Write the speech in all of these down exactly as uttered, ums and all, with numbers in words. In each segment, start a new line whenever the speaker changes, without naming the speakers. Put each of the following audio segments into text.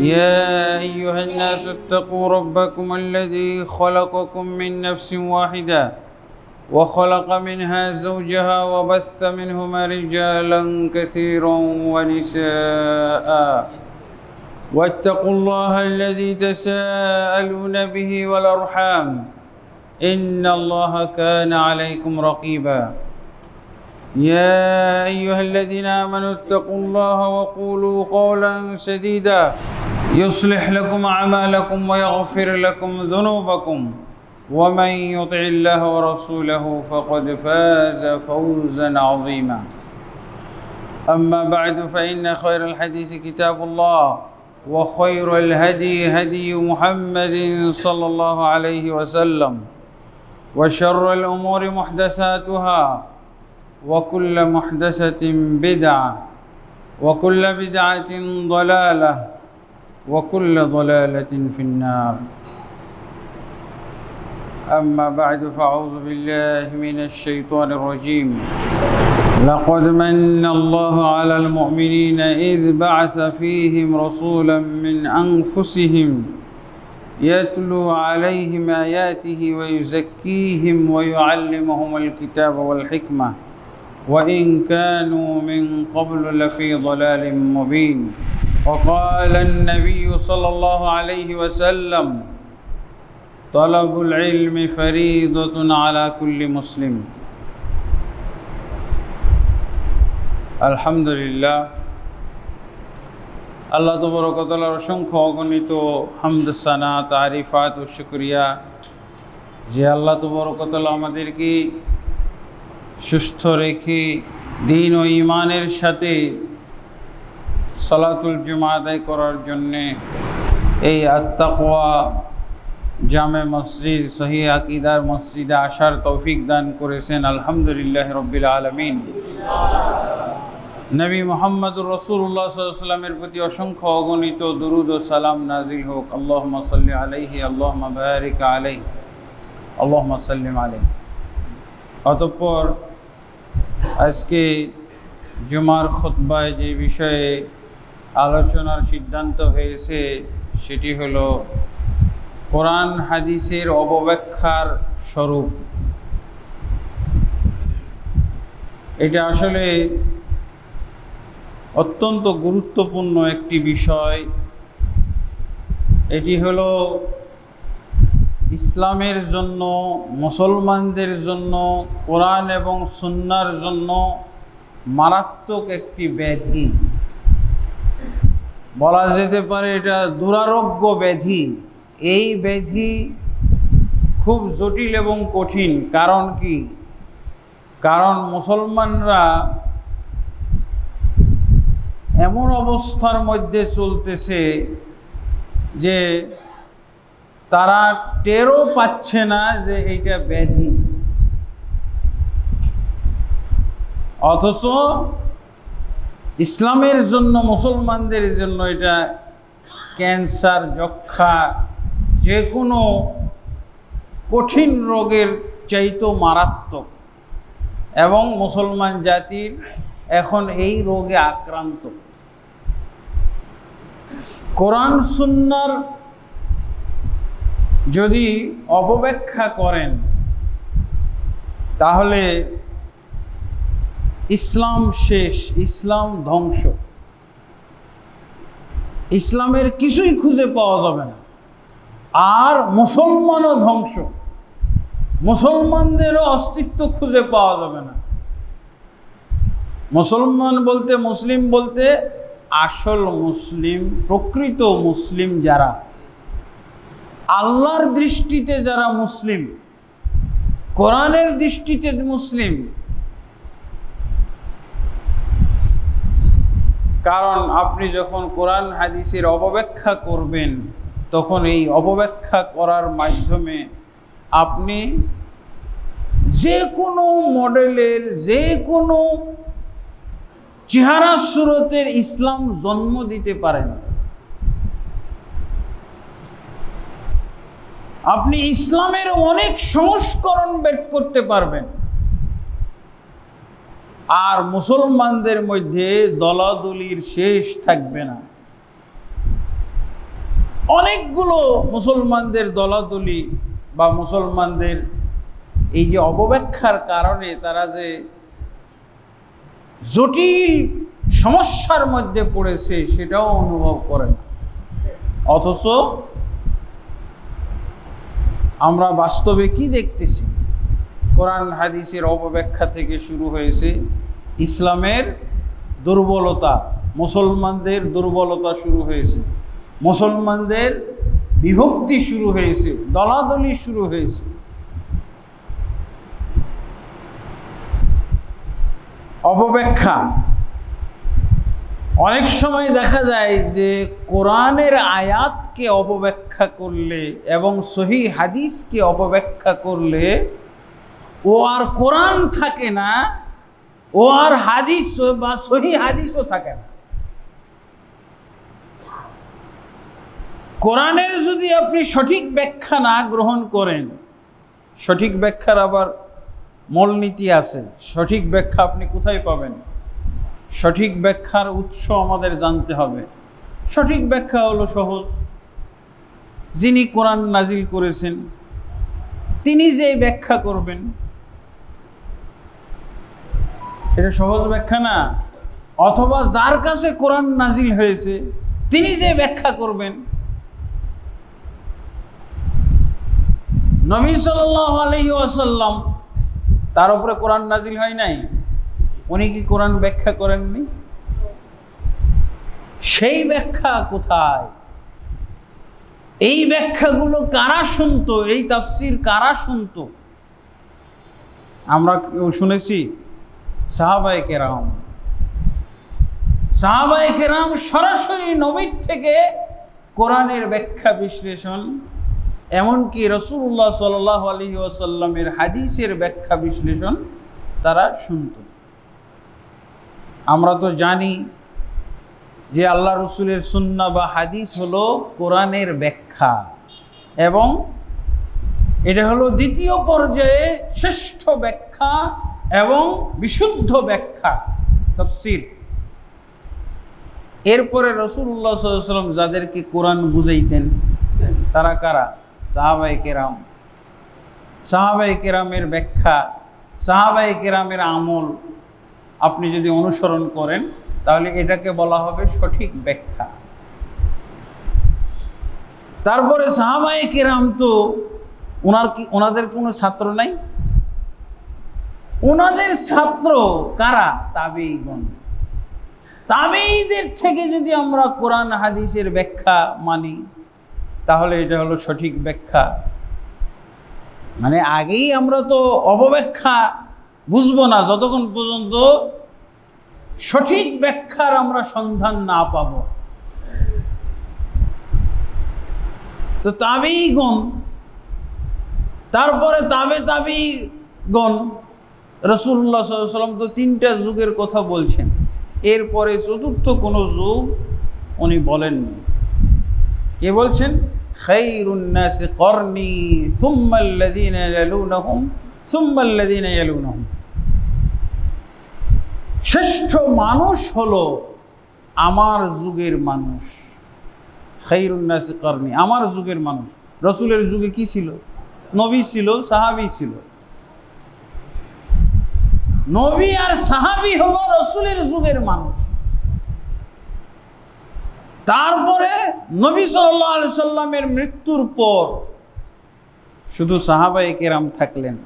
يا أيها الناس اتقوا ربكم الذي خلقكم من نفس واحدة وخلق منها زوجها وبث منهما رجالا كثيرا ونساء واتقوا الله الذي تساءلون به والأرحام إن الله كان عليكم رقيبا يا أيها الذين آمنوا اتقوا الله وقولوا قولا سديدا يصلح لكم أعمالكم ويغفر لكم ذنوبكم ومن يطع الله ورسوله فقد فاز فوزا عظيما أما بعد فإن خير الحديث كتاب الله وخير الهدي هدي محمد صلى الله عليه وسلم وشر الأمور محدثاتها وكل محدثة بدعة وكل بدعة ضلالة وكل ضلالة في النار أما بعد فأعوذ بالله من الشيطان الرجيم لقد من الله على المؤمنين إذ بعث فيهم رسولا من أنفسهم يتلو عليهم آياته ويزكيهم ويعلمهم الكتاب والحكمة وإن كانوا من قبل لفي ضلال مبين وقال النبي صلى الله عليه وسلم طلب العلم فريضة على كل مسلم الحمد لله আল্লাহ তাবারক ওয়া তাআলার অসংখ্য অগণিত হামদ সানা তারিফাত ও শুকরিয়া যে আল্লাহ তাবারক ওয়া তাআলা আমাদেরকে সুস্থ রেখে দ্বীন ও ঈমানের সাথে সালাতুল জুমা আদায় করার জন্যে এই আত-তাকওয়া জামে মসজিদ সহিহ আকীদার মসজিদে আসার তৌফিক দান করেছেন আলহামদুলিল্লাহ রাব্বিল আলামিন। নবী মুহাম্মদুর রাসূলুল্লাহ সাল্লাল্লাহু আলাইহি ওয়াসাল্লামের প্রতি অসংখ্য অগণিত দুরূদ ও সালাম নাজিল হোক। আল্লাহুম্মা সাল্লি আলাইহি আল্লাহুম্মা বারিক আলাইহি আল্লাহুম্মা সাল্লিম আলাইহি। অতঃপর আজকে জুমার খুতবায় যে বিষয়ে আলোচনার সিদ্ধান্ত হয়েছে সেটি হলো কোরআন হাদিসের অপব্যাখ্যার স্বরূপ। এটা আসলে অত্যন্ত গুরুত্বপূর্ণ একটি বিষয়। এটি হলো ইসলামের জন্য, মুসলমানদের জন্য, কোরআন এবং সুন্নাহর জন্য মারাত্মক একটি ব্যাধি। বলা যেতে পারে এটা দুরারোগ্য ব্যাধি। এই ব্যাধি খুব জটিল এবং কঠিন। কারণ কি? কারণ মুসলমানরা এমন অবস্থার মধ্যে চলতেছে যে তারা টেরও পাচ্ছে না যে এইটা ব্যাধি, অথচ ইসলামের জন্য, মুসলমানদের জন্য এটা ক্যান্সার, যক্ষ্মা, যে কোনো কঠিন রোগের চাইতেও মারাত্মক। এবং মুসলমান জাতির এখন এই রোগে আক্রান্ত। কোরআন সুন্নাহর যদি অপব্যাখ্যা করেন তাহলে ইসলাম শেষ, ইসলাম ধ্বংস, ইসলামের কিছুই খুঁজে পাওয়া যাবে না। আর মুসলমানও ধ্বংস, মুসলমানদেরও অস্তিত্ব খুঁজে পাওয়া যাবে না। মুসলমান বলতে, মুসলিম বলতে আসল মুসলিম, প্রকৃত মুসলিম যারা, আল্লাহর দৃষ্টিতে যারা মুসলিম, কোরআনের দৃষ্টিতে মুসলিম। কারণ আপনি যখন কোরআন হাদিসের অপব্যাখ্যা করবেন তখন এই অপব্যাখ্যা করার মাধ্যমে আপনি যে কোনো মডেলের, যে কোনো চেহারা সুরতের ইসলাম জন্ম দিতে পারেন। আপনি ইসলামের অনেক সংস্করণ বের করতে পারবেন। আর মুসলমানদের মধ্যে দলাদলির শেষ থাকবে না। অনেকগুলো মুসলমানদের দলাদলি বা মুসলমানদের এই যে অপব্যাখ্যার কারণে তারা যে জটিল সমস্যার মধ্যে পড়েছে সেটাও অনুভব করে না। অথচ আমরা বাস্তবে কি দেখতেছি? কোরআন হাদিসের অপব্যাখ্যা থেকে শুরু হয়েছে ইসলামের দুর্বলতা, মুসলমানদের দুর্বলতা শুরু হয়েছে, মুসলমানদের বিভক্তি শুরু হয়েছে, দলাদলি শুরু হয়েছে। অপব্যাখ্যা অনেক সময় দেখা যায় যে কোরআনের আয়াতকে অপব্যাখ্যা করলে এবং সহি হাদিসকে অপব্যাখ্যা করলে ও আর কোরআন থাকে না, ও আর হাদিস বা সহি হাদিসও থাকে না। কোরআনের যদি আপনি সঠিক ব্যাখ্যা না গ্রহণ করেন, সঠিক ব্যাখ্যার আবার মূলনীতি আছে। সঠিক ব্যাখ্যা আপনি কোথায় পাবেন? সঠিক ব্যাখ্যার উৎস আমাদের জানতে হবে। সঠিক ব্যাখ্যা হলো সহজ, যিনি কোরআন নাজিল করেছেন তিনি যে ব্যাখ্যা করবেন, এটা সহজ ব্যাখ্যা না? অথবা যার কাছে কোরআন নাজিল হয়েছে তিনি যে ব্যাখ্যা করবেন। নবী সাল্লাল্লাহু আলাইহি ওয়াসাল্লাম, তার উপরে কোরআন নাজিল হয় নাই, উনি কি কোরআন ব্যাখ্যা করেননি? সেই ব্যাখ্যা কোথায়? এই ব্যাখ্যাগুলো কারা শুনতো? এই তাফসীর কারা শুনতো? আমরা কেউ শুনেছি? সাহাবায়ে কেরাম। সাহাবায়ে কেরাম সরাসরি নবীর থেকে কোরআনের ব্যাখ্যা বিশ্লেষণ, এমনকি রাসূলুল্লাহ সাল্লাল্লাহু আলাইহি ওয়াসাল্লামের হাদিসের ব্যাখ্যা বিশ্লেষণ তারা শুনত। আমরা তো জানি যে আল্লাহ রসুলের সুন্নাহ বা হাদিস হলো কোরআনের ব্যাখ্যা, এবং এটা হলো দ্বিতীয় পর্যায়ে শ্রেষ্ঠ ব্যাখ্যা এবং বিশুদ্ধ ব্যাখ্যা, তাফসীর। এরপরে রাসূলুল্লাহ সাল্লাল্লাহু আলাইহি ওয়াসাল্লাম যাদেরকে কোরআন বুঝাইতেন তারা কারা? সাহাবায়ে কেরাম। সাহাবায়ে কেরামের ব্যাখ্যা, সাহাবায়ে কেরামের আমল আপনি যদি অনুসরণ করেন তাহলে এটাকে বলা হবে সঠিক ব্যাখ্যা। তারপরে সাহাবায়ে কেরাম তো ওনার কি ওনাদের কোনো ছাত্র নাই? ওনাদের ছাত্র কারা? তাবেঈগণ। তাবেঈদের থেকে যদি আমরা কোরআন হাদিসের ব্যাখ্যা মানি তাহলে এটা হলো সঠিক ব্যাখ্যা। মানে আগেই আমরা তো অপব্যাখ্যা বুঝবো না যতক্ষণ পর্যন্ত সঠিক ব্যাখ্যার আমরা সন্ধান না পাব। তো তাবেঈগণ, তারপরে তাবে তাবেঈগণ, রাসূলুল্লাহ সাল্লাল্লাহু আলাইহি ওয়াসাল্লাম তো তিনটা যুগের কথা বলছেন, এরপরে চতুর্থ কোনো যুগ উনি বলেননি। কে বলছেন? খায়রুন নাস করনি সুম্মা আল্লাযীনা ইয়ালুনহুম সুম্মা আল্লাযীনা ইয়ালুনহুম। শ্রেষ্ঠ মানুষ হলো আমার যুগের মানুষ। খায়রুন নাস করনি, আমার যুগের মানুষ। রাসূলের যুগে কি ছিল? নবী ছিল, সাহাবী ছিল। নবী আর সাহাবী হলো রাসূলের যুগের মানুষ। তারপরে নবী সাল্লাল্লাহু আলাইহি সাল্লামের মৃত্যুর পর শুধু সাহাবায়ে কেরাম থাকলেন।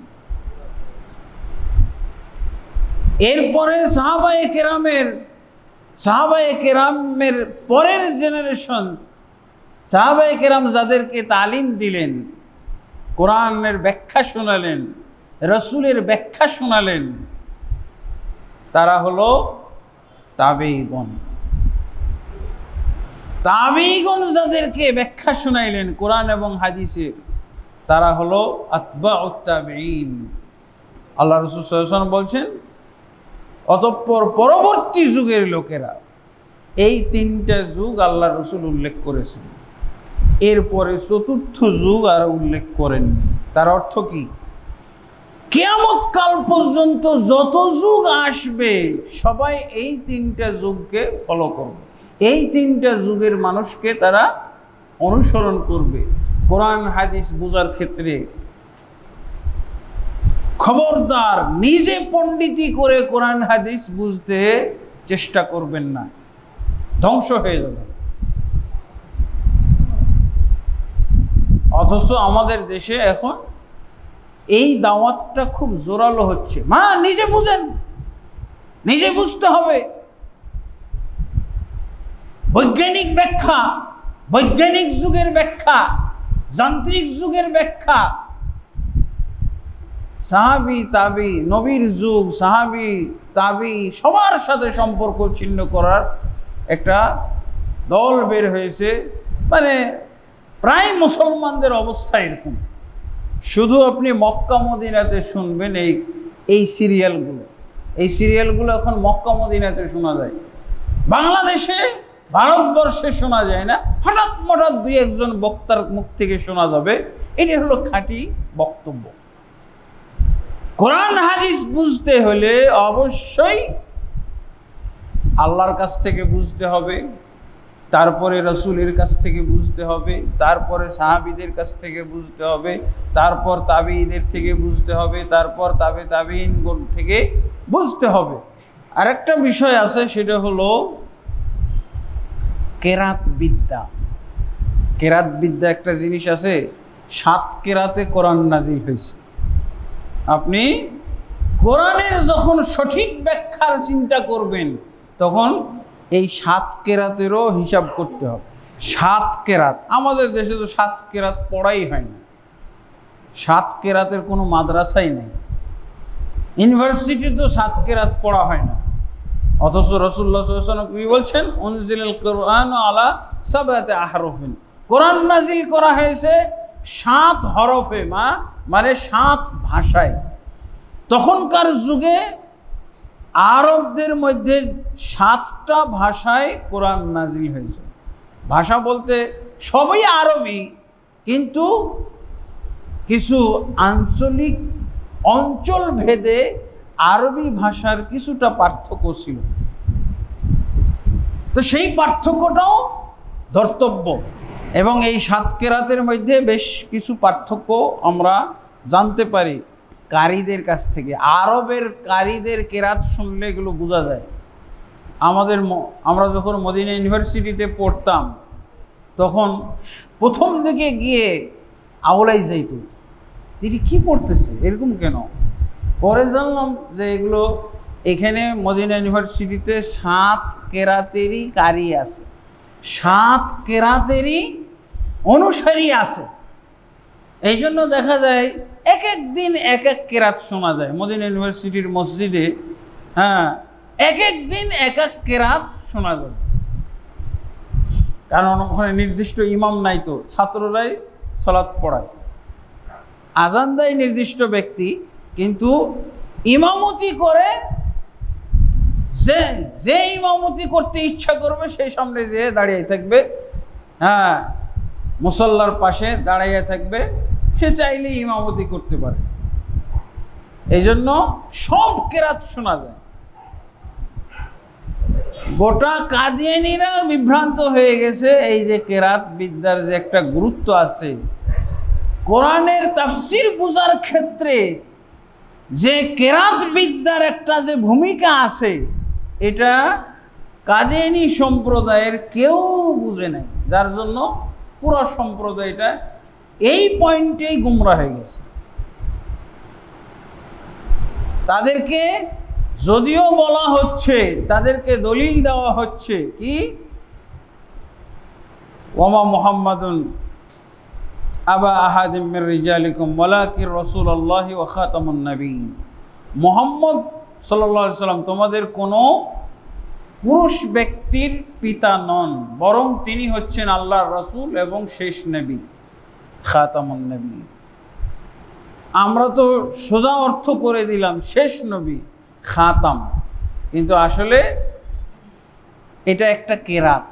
এরপরে সাহাবায়ে কেরামের সাহাবায়ে কেরামের পরের জেনারেশন, সাহাবায়ে কেরাম যাদেরকে তালিম দিলেন, কোরআনের ব্যাখ্যা শোনালেন, রাসূলের ব্যাখ্যা শোনালেন, তারা হলো তাবেঈগণ। তাবেঈগণ যাদেরকে ব্যাখ্যা শোনাইলেন কোরআন এবং হাদিসের, তারা হলো আতবাউত তাবেঈন। আল্লাহ রাসূল সাল্লাল্লাহু আলাইহি ওয়াসাল্লাম বলছেন, অতঃপর পরবর্তী যুগের লোকেরা, এই তিনটা যুগ আল্লাহ রাসূল উল্লেখ করেছেন। এরপরে চতুর্থ যুগ আর উল্লেখ করেননি। তার অর্থ কি? কিয়ামত কাল পর্যন্ত যত যুগ আসবে সবাই এই তিনটা যুগকে ফলো করবে, এই তিনটা যুগের মানুষকে তারা অনুসরণ করবে কোরআন হাদিস বোঝার ক্ষেত্রে। খবরদার নিজে পণ্ডিতি করে কোরআন হাদিস বুঝতে চেষ্টা করবেন না, ধ্বংস হয়ে যাবে। অথচ আমাদের দেশে এখন এই দাওয়াতটা খুব জোরালো হচ্ছে, মা নিজে বুঝেন, নিজে বুঝতে হবে। বৈজ্ঞানিক ব্যাখ্যা, বৈজ্ঞানিক যুগের ব্যাখ্যা, যান্ত্রিক যুগের ব্যাখ্যা, সাহাবি তাবি, নবীর যুগ, সাহাবি তাবি সবার সাথে সম্পর্ক ছিন্ন করার একটা দল বের হয়েছে। মানে প্রায় মুসলমানদের অবস্থা এরকম। শুধু আপনি মক্কা মদিনাতে শুনবেন এই এই সিরিয়ালগুলো, এই সিরিয়ালগুলো এখন মক্কা মদিনাতে শোনা যায়, বাংলাদেশে ভারতবর্ষে শোনা যায় না। হঠাৎ হঠাৎ দুই একজন বক্তার মুখ থেকে শোনা যাবে। এটি হলো খাঁটি বক্তব্য। কোরআন হাদিস বুঝতে হলে অবশ্যই আল্লাহর কাছ থেকে বুঝতে হবে, তারপরে রাসূলের কাছ থেকে বুঝতে হবে, তারপরে সাহাবীদের কাছ থেকে বুঝতে হবে, তারপর তাবেঈদের থেকে বুঝতে হবে, তারপর তাবে তাবেঈনগণ থেকে বুঝতে হবে। আরেকটা বিষয় আছে, সেটা হলো কেরাত বিদ্যা। কেরাত বিদ্যা একটা জিনিস আছে, সাত কেরাতে কোরআন নাজিল হয়েছে। আপনি কোরআনের যখন সঠিক ব্যাখ্যার চিন্তা করবেন তখন এই সাত কেরাতেরও হিসাব করতে হবে। সাত কেরাত, আমাদের দেশে তো সাত কেরাত পড়াই হয় না, সাত কেরাতের কোনো মাদ্রাসাই নেই, ইউনিভার্সিটি তো সাত কেরাত পড়া হয় না। অথচ রাসূলুল্লাহ সাল্লাল্লাহু আলাইহি ওয়াসাল্লাম কি বলছেন, উনজিলাল কুরআন আলা সাবআতি আহরুফিন, কোরআন নাজিল করা হয়েছে সাত হরফে, মা মানে সাত ভাষায়। তখনকার যুগে আরবদের মধ্যে সাতটা ভাষায় কোরআন নাজিল হয়েছে। ভাষা বলতে সবই আরবি, কিন্তু কিছু আঞ্চলিক অঞ্চল ভেদে আরবি ভাষার কিছুটা পার্থক্য ছিল। তো সেই পার্থক্যটাও ধর্তব্য। এবং এই সাত কেরাতের মধ্যে বেশ কিছু পার্থক্য আমরা জানতে পারি কারীদের কাছ থেকে। আরবের কারীদের কেরাত শুনলে এগুলো বোঝা যায়। আমাদের আমরা যখন মদিনা ইউনিভার্সিটিতে পড়তাম তখন প্রথম দিকে গিয়ে আওলাই যাইত, তিনি কি পড়তেছে এরকম কেন। পরে জানলাম যে এগুলো এখানে মদিনা ইউনিভার্সিটিতে সাত কেরাতেরই কারি আছে, সাত কেরাতেরই অনুসারী আছে। এই জন্য দেখা যায় এক এক দিন এক এক কেরাত শোনা যায় মদিনা ইউনিভার্সিটির মসজিদে। হ্যাঁ, এক এক দিন এক এক কেরাত শোনা যায়, কারণ ওখানে নির্দিষ্ট ইমাম নাই, তো ছাত্ররাই সালাত পড়ায়। আজান দেয় নির্দিষ্ট ব্যক্তি, কিন্তু ইমামতি করে যে যে ইমামতি করতে ইচ্ছা করবে সেই সামনে যেয়ে দাঁড়িয়ে থাকবে। হ্যাঁ, মুসল্লার পাশে দাঁড়াইয়া থাকবে, সে চাইলে ইমামতি করতে পারে। এই জন্য সব কেরাত শোনা যায়। গোটা কাদিয়ানীরা বিভ্রান্ত হয়ে গেছে এই যে কেরাত বিদ্যার যে একটা গুরুত্ব আছে, কোরআনের তাফসীর বুঝার ক্ষেত্রে যে কেরাত বিদ্যার একটা যে ভূমিকা আছে, এটা কাদিয়ানী সম্প্রদায়ের কেউ বুঝে নাই, যার জন্য পুরো সম্প্রদায়টা এই পয়েন্টেই গুমরা হয়ে গেছে। তাদেরকে যদিও বলা হচ্ছে, তাদেরকে দলিল দেওয়া হচ্ছে কি, ওয়ামা মুহাম্মাদুন আবা আহাদিম মির রিজালিকুম ওয়ালাকিন রাসূলুল্লাহি ওয়া খাতামুন নবিয়্যিন, মুহাম্মদ সাল্লাল্লাহু আলাইহি সাল্লাম তোমাদের কোনো পুরুষ ব্যক্তির পিতা নন, বরং তিনি হচ্ছেন আল্লাহর রাসূল এবং শেষ নবী, খাতামুন নবিয়্যিন। আমরা তো সোজা অর্থ করে দিলাম শেষ নবী, খাতাম, কিন্তু আসলে এটা একটা কেরাত।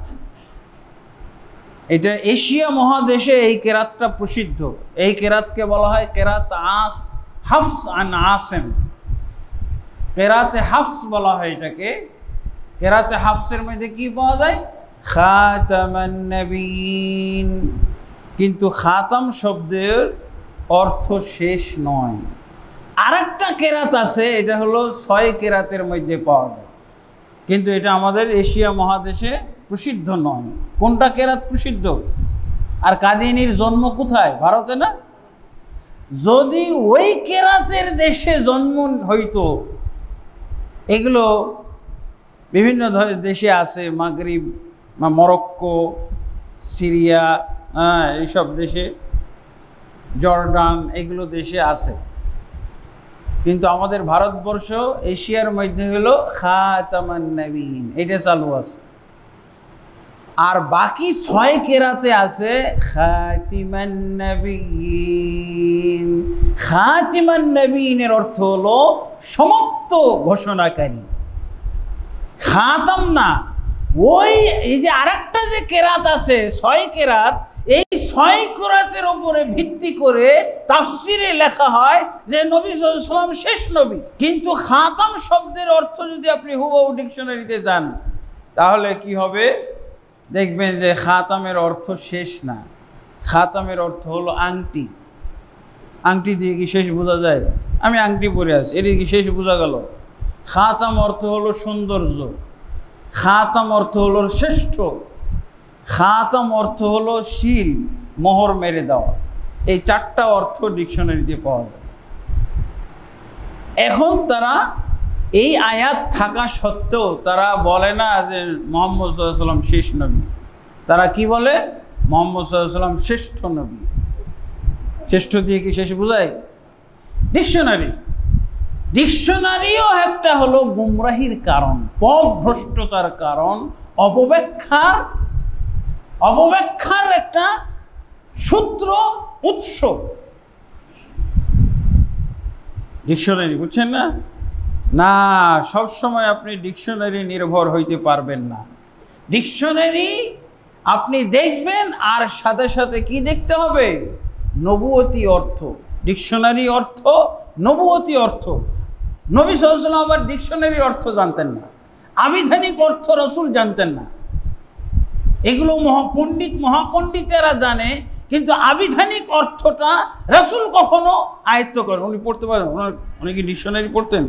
এটা এশিয়া মহাদেশে এই কেরাতটা প্রসিদ্ধ। এই কেরাতকে বলা হয় কেরাত আস হাফস আন আসেম, কেরাতে হাফস বলা হয় এটাকে। কেরাতে হাফসের মধ্যে কি পাওয়া যায়, খাতামান নবীন, কিন্তু খাতাম শব্দের অর্থ শেষ নয়। আর একটা কেরাত আছে, এটা হলো ছয় কেরাতের মধ্যে পাওয়া যায়, কিন্তু এটা আমাদের এশিয়া মহাদেশে প্রসিদ্ধ নয়। কোনটা কেরাত প্রসিদ্ধ? আর কাদিয়ানীর জন্ম কোথায়? ভারতে না? যদি ওই কেরাতের দেশে জন্ম হইতো, এগুলো বিভিন্ন দেশে আছে, মাগরিব, মরক্কো, সিরিয়া, হ্যাঁ এইসব দেশে, জর্ডান, এগুলো দেশে আছে, কিন্তু আমাদের ভারতবর্ষ এশিয়ার মধ্যে হলো খাতামান নবীন, এটা চালু আছে। আর বাকি ছয় কেরাতে আছে খাতিমান নবীন। খাতিমান নবীনের অর্থ হলো সমাপ্ত ঘোষণাকারী। খাতাম না, ওই এই যে আরেকটা যে কেরাত আছে ছয় কেরাত, এই ছয় কেরাতের উপরে ভিত্তি করে তাফসিরে লেখা হয় যে নবী সাল্লাল্লাহু আলাইহি ওয়াসাল্লাম শেষ নবী। কিন্তু খাতাম শব্দের অর্থ যদি আপনি হুবহু ডিকশনারিতে যান, তাহলে কি হবে? দেখবেন যে খাতামের অর্থ শেষ না, খাতামের অর্থ হলো আংটি। আংটি দিয়ে কি শেষ বোঝা যায়? আমি আংটি পরে আছি, এটি কি শেষ বোঝা গেল? খাতাম অর্থ হলো সৌন্দর্য, খাতাম অর্থ হলো শ্রেষ্ঠ, খাতাম অর্থ হলো শিল, মোহর মেরে দেওয়া। এই চারটা অর্থ ডিকশনারিতে পাওয়া যায়। এখন তারা এই আয়াত থাকা সত্ত্বেও তারা বলে না যে মুহাম্মদ সাল্লাল্লাহু আলাইহি ওয়াসাল্লাম শেষ নবী। তারা কি বলে? মুহাম্মদ সাল্লাল্লাহু আলাইহি ওয়াসাল্লাম শ্রেষ্ঠ নবী। শ্রেষ্ঠ দিয়ে কি শেষ বোঝায়? ডিকশনারি। ডিকশনারিও একটা হলো গুমরাহির কারণ, পথভ্রষ্টতার কারণ, অপব্যাখ্যার অপব্যাখ্যার একটা সূত্র, উৎস। ডিকশনারি বুঝছেন না? না, সবসময় আপনি ডিকশনারি নির্ভর হইতে পারবেন না। ডিকশনারি আপনি দেখবেন, আর সাথে সাথে কি দেখতে হবে? নবুয়তি অর্থ। ডিকশনারি অর্থ, নবুয়তি অর্থ। নবী সাল্লাল্লাহু আলাইহি ওয়াসাল্লাম আবার ডিকশনারি অর্থ জানতেন না, আবিধানিক অর্থ রাসূল জানতেন না। এগুলো মহাপণ্ডিত মহাপণ্ডিতেরা জানে, কিন্তু আবিধানিক অর্থটা রাসূল কখনো আয়ত্ত করেন। উনি পড়তে পারেন, উনি কি ডিকশনারি পড়তেন?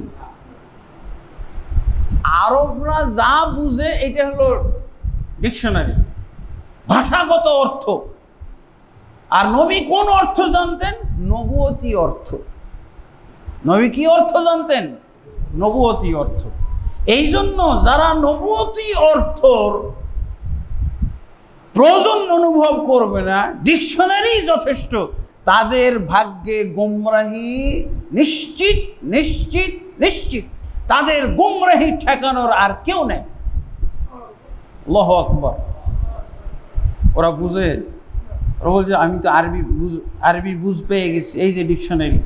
আরবরা যা বুঝে এটা হলো ডিকশনারি, ভাষাগত অর্থ। আর নবী কোন অর্থ জানতেন? নবুয়তি অর্থ। নবী কি অর্থ জানতেন? নবুয়তি অর্থ। এই জন্য যারা নবুয়তি অর্থর প্রয়োজন অনুভব করবে না, ডিকশনারি যথেষ্ট, তাদের ভাগ্যে গুমরাহি নিশ্চিত নিশ্চিত নিশ্চিত। তাদের গুমরাহি ঠেকানোর আর কেউ নেই। আল্লাহু আকবার। ওরা বুঝে, ওরা বলছে আমি তো আরবি বুঝ আরবি বুঝ পেয়ে গেছি, এই যে ডিকশনারি।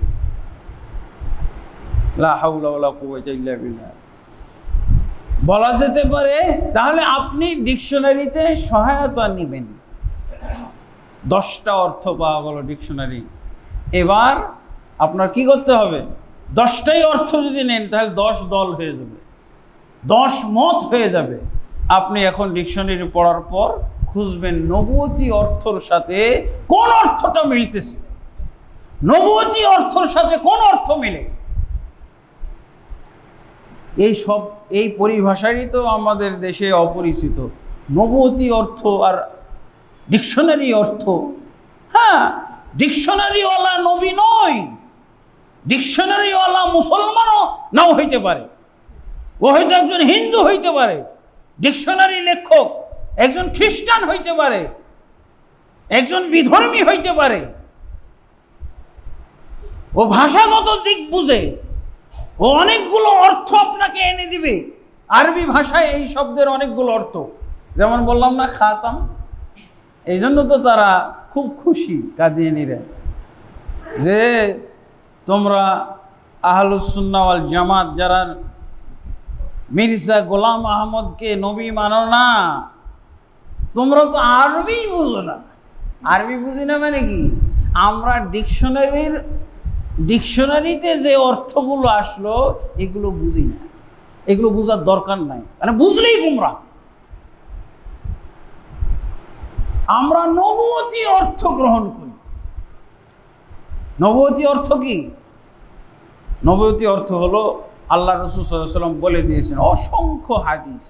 লা হাওলা ওয়ালা কুওয়াতা ইল্লা বিল্লাহ বলা যেতে পারে। তাহলে আপনি ডিকশনারিতে সহায়তা নেবেন। দশটা অর্থ পাওয়া গেল ডিকশনারি। এবার আপনার কি করতে হবে? দশটাই অর্থ যদি নেন তাহলে দশ দল হয়ে যাবে, দশ মত হয়ে যাবে। আপনি এখন ডিকশনারি পড়ার পর খুঁজবেন নবুয়তি অর্থর সাথে কোন অর্থটা মিলতেছে, নবুয়তি অর্থর সাথে কোন অর্থ মিলে। এই সব এই পরিভাষারই তো আমাদের দেশে অপরিচিত, নবুয়তি অর্থ আর ডিকশনারি অর্থ। হ্যাঁ, ডিকশনারিওয়ালা নবী নয়, ডিকশনারিওয়ালা মুসলমানও নাও হইতে পারে, ও হয়তো একজন হিন্দু হইতে পারে। ডিকশনারি লেখক একজন খ্রিস্টান হইতে পারে, একজন বিধর্মী হইতে পারে। ও ভাষাগত দিক বুঝে, ও অনেকগুলো অর্থ আপনাকে এনে দিবে। আরবি ভাষায় এই শব্দের অনেকগুলো অর্থ, যেমন বললাম না খাতাম। এই জন্য তো তারা খুব খুশি কাদিয়ানীরা যে তোমরা আহলুস সুন্নাহ ওয়াল জামাত যারা মির্জা গোলাম আহমদকে নবী মানো না, তোমরা তো আরবি বুঝো না। আরবি বুঝি না মানে কি? আমরা ডিকশনারির ডিকশনারিতে যে অর্থগুলো আসলো এগুলো বুঝি না, এগুলো বুঝার দরকার নাই, মানে বুঝলেই গুমরা। আমরা নবুয়তি অর্থ গ্রহণ করি। নবুয়তি অর্থ কি? নবুয়তি অর্থ হলো আল্লাহ রাসূল সাল্লাল্লাহু আলাইহি ওয়াসাল্লাম বলে দিয়েছেন অসংখ্য হাদিস।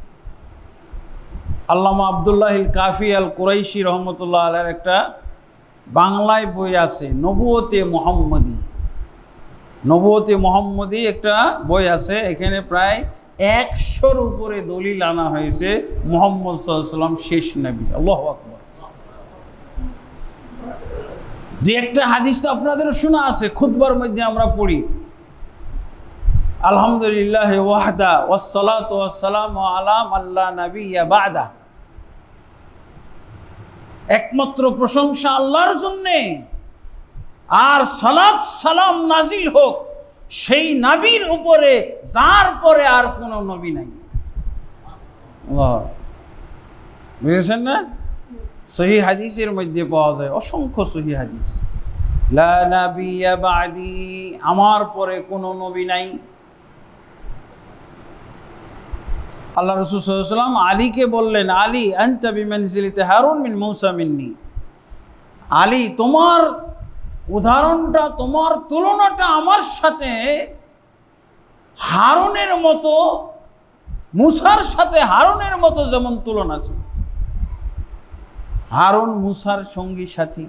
আল্লামা আব্দুল্লাহিল কাফি আল কুরাইশি রহমতুল্লাহ আলাইহির একটা বাংলায় বই আছে, নবুয়তে মুহাম্মদী। নবুয়তে মুহাম্মদী একটা বই আছে, এখানে প্রায় একশোর উপরে দলিল আনা হয়েছে মুহাম্মদ সাল্লাল্লাহু আলাইহি ওয়াসাল্লাম শেষ নবী। আল্লাহু আকবার। যে একটা হাদিস তো আপনাদের শোনা আছে, খুতবার মধ্যে আমরা পড়ি, আলহামদুলিল্লাহ ওয়াহদা ওয়াসসালাতু ওয়াসসালামু আলা আল্লাহ নাবিয়্যা বা'দা। একমাত্র প্রশংসা আল্লাহর জন্যে, আর সালাত সালাম নাজিল হোক সেই নবীর উপরে যার পরে আর কোনো নবী নাই। বুঝেছেন না? সহিহ হাদিসের মধ্যে পাওয়া যায় অসংখ্য সহিহ হাদিস, লা নাবিয়্যা বা'দি, আমার পরে কোনো নবী নাই। আল্লাহ রাসূল সাল্লাল্লাহু আলাইহি ওয়াসাল্লাম আলীকে বললেন, আলী আনতা বিমানজিলাতি হারুন মিন মূসা মিন্নি। আলী, তোমার উদাহরণটা, তোমার তুলনাটা আমার সাথে হারুনের মতো, মুসার সাথে হারুনের মতো যেমন তুলনা ছিল। হারুন মুসার সঙ্গী সাথী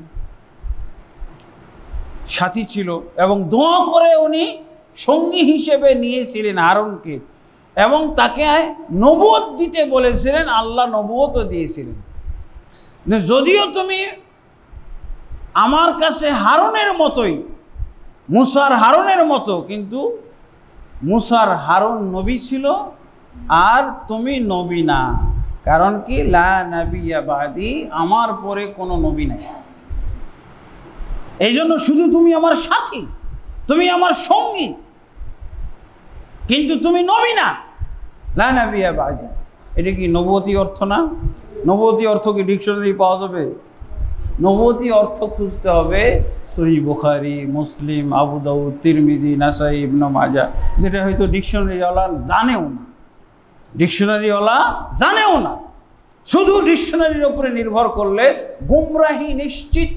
সাথী ছিল এবং দোয়া করে উনি সঙ্গী হিসেবে নিয়েছিলেন হারুনকে, এবং তাকে নবুয়ত দিতে বলেছিলেন, আল্লাহ নবুয়তও দিয়েছিলেন। যদিও তুমি আমার কাছে হারুনের মতোই, মুসার হারুনের মতো, কিন্তু মুসার হারুন নবী ছিল আর তুমি নবী না। কারণ কি? লা নাবিয়্যা বা'দি, আমার পরে কোনো নবী নাই। এই জন্য শুধু তুমি আমার সাথী, তুমি আমার সঙ্গী, কিন্তু তুমি নবী না। লা নাবিয়্যা বা'দি, এটা কি নবুয়তি অর্থ না? নবুয়তি অর্থ কি ডিকশনারি পাওয়া যাবে? নবুয়তি অর্থ খুঁজতে হবে সহিহ বুখারী, মুসলিম, আবু দাউদ, তিরমিজি, নাসাই, ইবনে মাজাহ, যেটা হয়তো ডিকশনারিওয়ালা জানেও না। ডিকশনারিওয়ালা জানেও না। শুধু ডিকশনারির উপরে নির্ভর করলে গুমরাহি নিশ্চিত।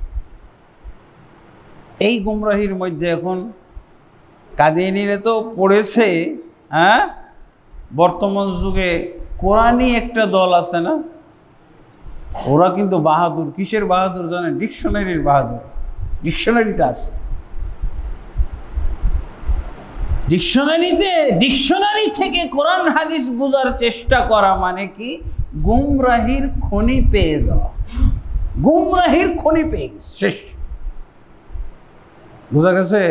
এই গুমরাহির মধ্যে এখন কাদিয়ানীরা তো পড়েছে, হ্যাঁ, বর্তমান যুগে কোরআনী একটা দল আছে না, ওরা কিন্তু বাহাদুর। কিসের বাহাদুর জানেন? ডিকশনারির বাহাদুর। ডিকশনারিতে আছে, ডিকশনারিতে, ডিকশনারি থেকে কোরআন হাদিস বোঝার চেষ্টা করা মানে কি? গুমরাহির খনি পেয়ে যাওয়া। গুমরাহির খনি পেয়ে গেছে, শেষ। বোঝা গেছে?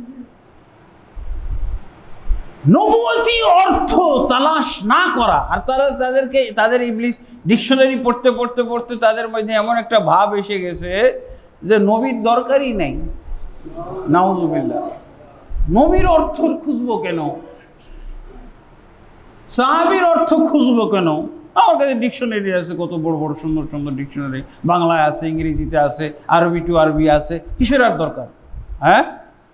নবুয়তি অর্থ তালাশ না করা। আর তারা তাদেরকে তাদের ইবলিস ডিকশনারি পড়তে পড়তে পড়তে তাদের মধ্যে এমন একটা ভাব এসে গেছে যে নবীর দরকারই নেই। নাউজুবিল্লাহ। নবীর অর্থ খুঁজবো কেন? সাহাবীর অর্থ খুঁজবো কেন? আমার কাছে ডিকশনারি আছে, কত বড় বড় সুন্দর সুন্দর ডিকশনারি, বাংলায় আছে, ইংরেজিতে আছে, আরবি টু আরবি আছে, কিসের আর দরকার? হ্যাঁ।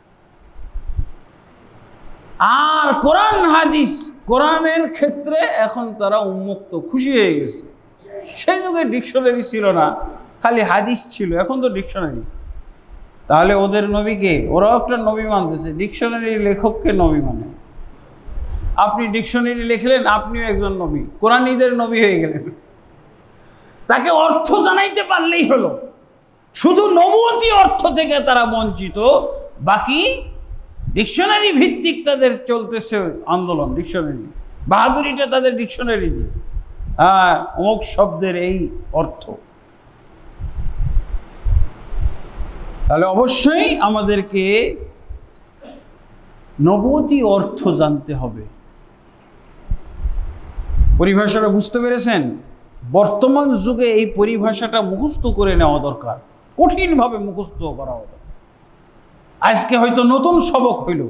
আর কোরআন হাদিস, কোরআনের ক্ষেত্রে এখন তারা উন্মুক্ত, খুশি হয়ে গেছে। সেই যুগে ডিকশনারি ছিল না, খালি হাদিস ছিল, এখন তো ডিকশনারি। তাহলে ওদের নবীকে, ওরাও একটা নবী মানতেছে, ডিকশনারির লেখককে নবী মানে। আপনি ডিকশনারি লিখলেন, আপনিও একজন নবী, কোরআনীদের নবী হয়ে গেলেন। তাকে অর্থ জানাইতে পারলেই হলো। শুধু নবুয়তি অর্থ থেকে তারা বঞ্চিত, বাকি ডিকশনারি ভিত্তিক তাদের চলতেছে আন্দোলন। ডিকশনারি বাহাদুরিটা তাদের ডিকশনারি দিয়ে, হ্যাঁ, অমুক শব্দের এই অর্থ। তাহলে অবশ্যই আমাদেরকে নবুয়তি অর্থ জানতে হবে। পরিভাষাটা বুঝতে পেরেছেন? বর্তমান যুগে এই পরিভাষাটা মুখস্থ করে নেওয়া দরকার, কঠিনভাবে মুখস্থ করা হবে। আজকে হয়তো নতুন সবক হইল।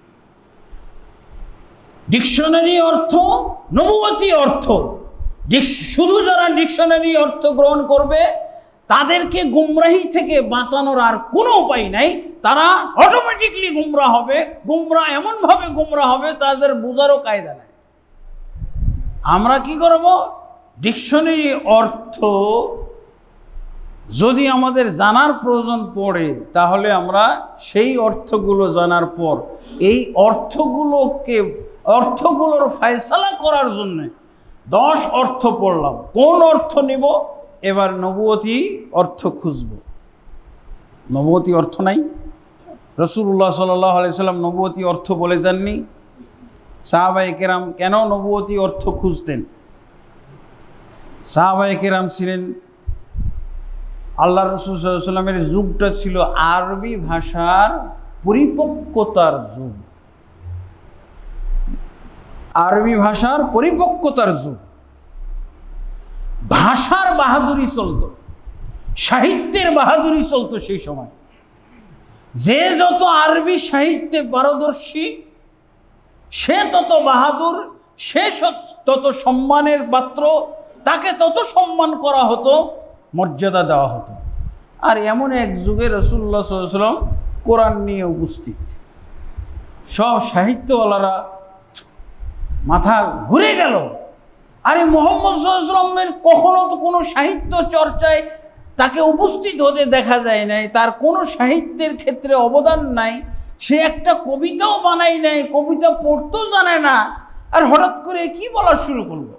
ডিকশনারি অর্থ, নবুয়তি অর্থ। শুধু যারা ডিকশনারি অর্থ গ্রহণ করবে তাদেরকে গুমরাহি থেকে বাঁচানোর আর কোনো উপায় নাই। তারা অটোমেটিকলি গুমরা হবে। গুমরা এমনভাবে গুমরা হবে তাদের বোঝারও কায়দা নাই। আমরা কি করব? ডিকশনারি অর্থ যদি আমাদের জানার প্রয়োজন পড়ে তাহলে আমরা সেই অর্থগুলো জানার পর এই অর্থগুলোকে অর্থগুলোর ফয়সালা করার জন্য দশ অর্থ পড়লাম, কোন অর্থ নিব? এবার নবুয়তি অর্থ খুঁজব। নবুয়তি অর্থ নাই? রাসূলুল্লাহ সাল্লাল্লাহু আলাইহি সাল্লাম নবুয়তি অর্থ বলে যাননি? সাহাবায়ে কেরাম কেন নবুয়তি অর্থ খুঁজতেন? সাহাবায়ে কেরাম ছিলেন, আল্লাহ রাসূল সাল্লাল্লাহু আলাইহি সাল্লামের যুগটা ছিল আরবি ভাষার পরিপক্কতার যুগ, আরবি ভাষার পরিপক্কতার যুগ। ভাষার বাহাদুরি চলত, সাহিত্যের বাহাদুরি চলত সেই সময়। যে যত আরবি সাহিত্যে পারদর্শী সে তত বাহাদুর, সে তত সম্মানের পাত্র, তাকে তত সম্মান করা হতো, মর্যাদা দেওয়া হতো। আর এমন এক যুগে রাসূলুল্লাহ সাল্লাল্লাহু আলাইহি ওয়াসাল্লাম কোরআন নিয়ে উপস্থিত, সব সাহিত্যওয়ালারা মাথা ঘুরে গেল। আরে মুহাম্মদ সাল্লাল্লাহু আলাইহি ওয়াসাল্লামের কখনো তো কোনো সাহিত্য চর্চায় তাকে উপস্থিত হতে দেখা যায় নাই, তার কোনো সাহিত্যের ক্ষেত্রে অবদান নাই, সে একটা কবিতাও বানাই নাই, কবিতা পড়তেও জানে না, আর হঠাৎ করে কি বলা শুরু করলো?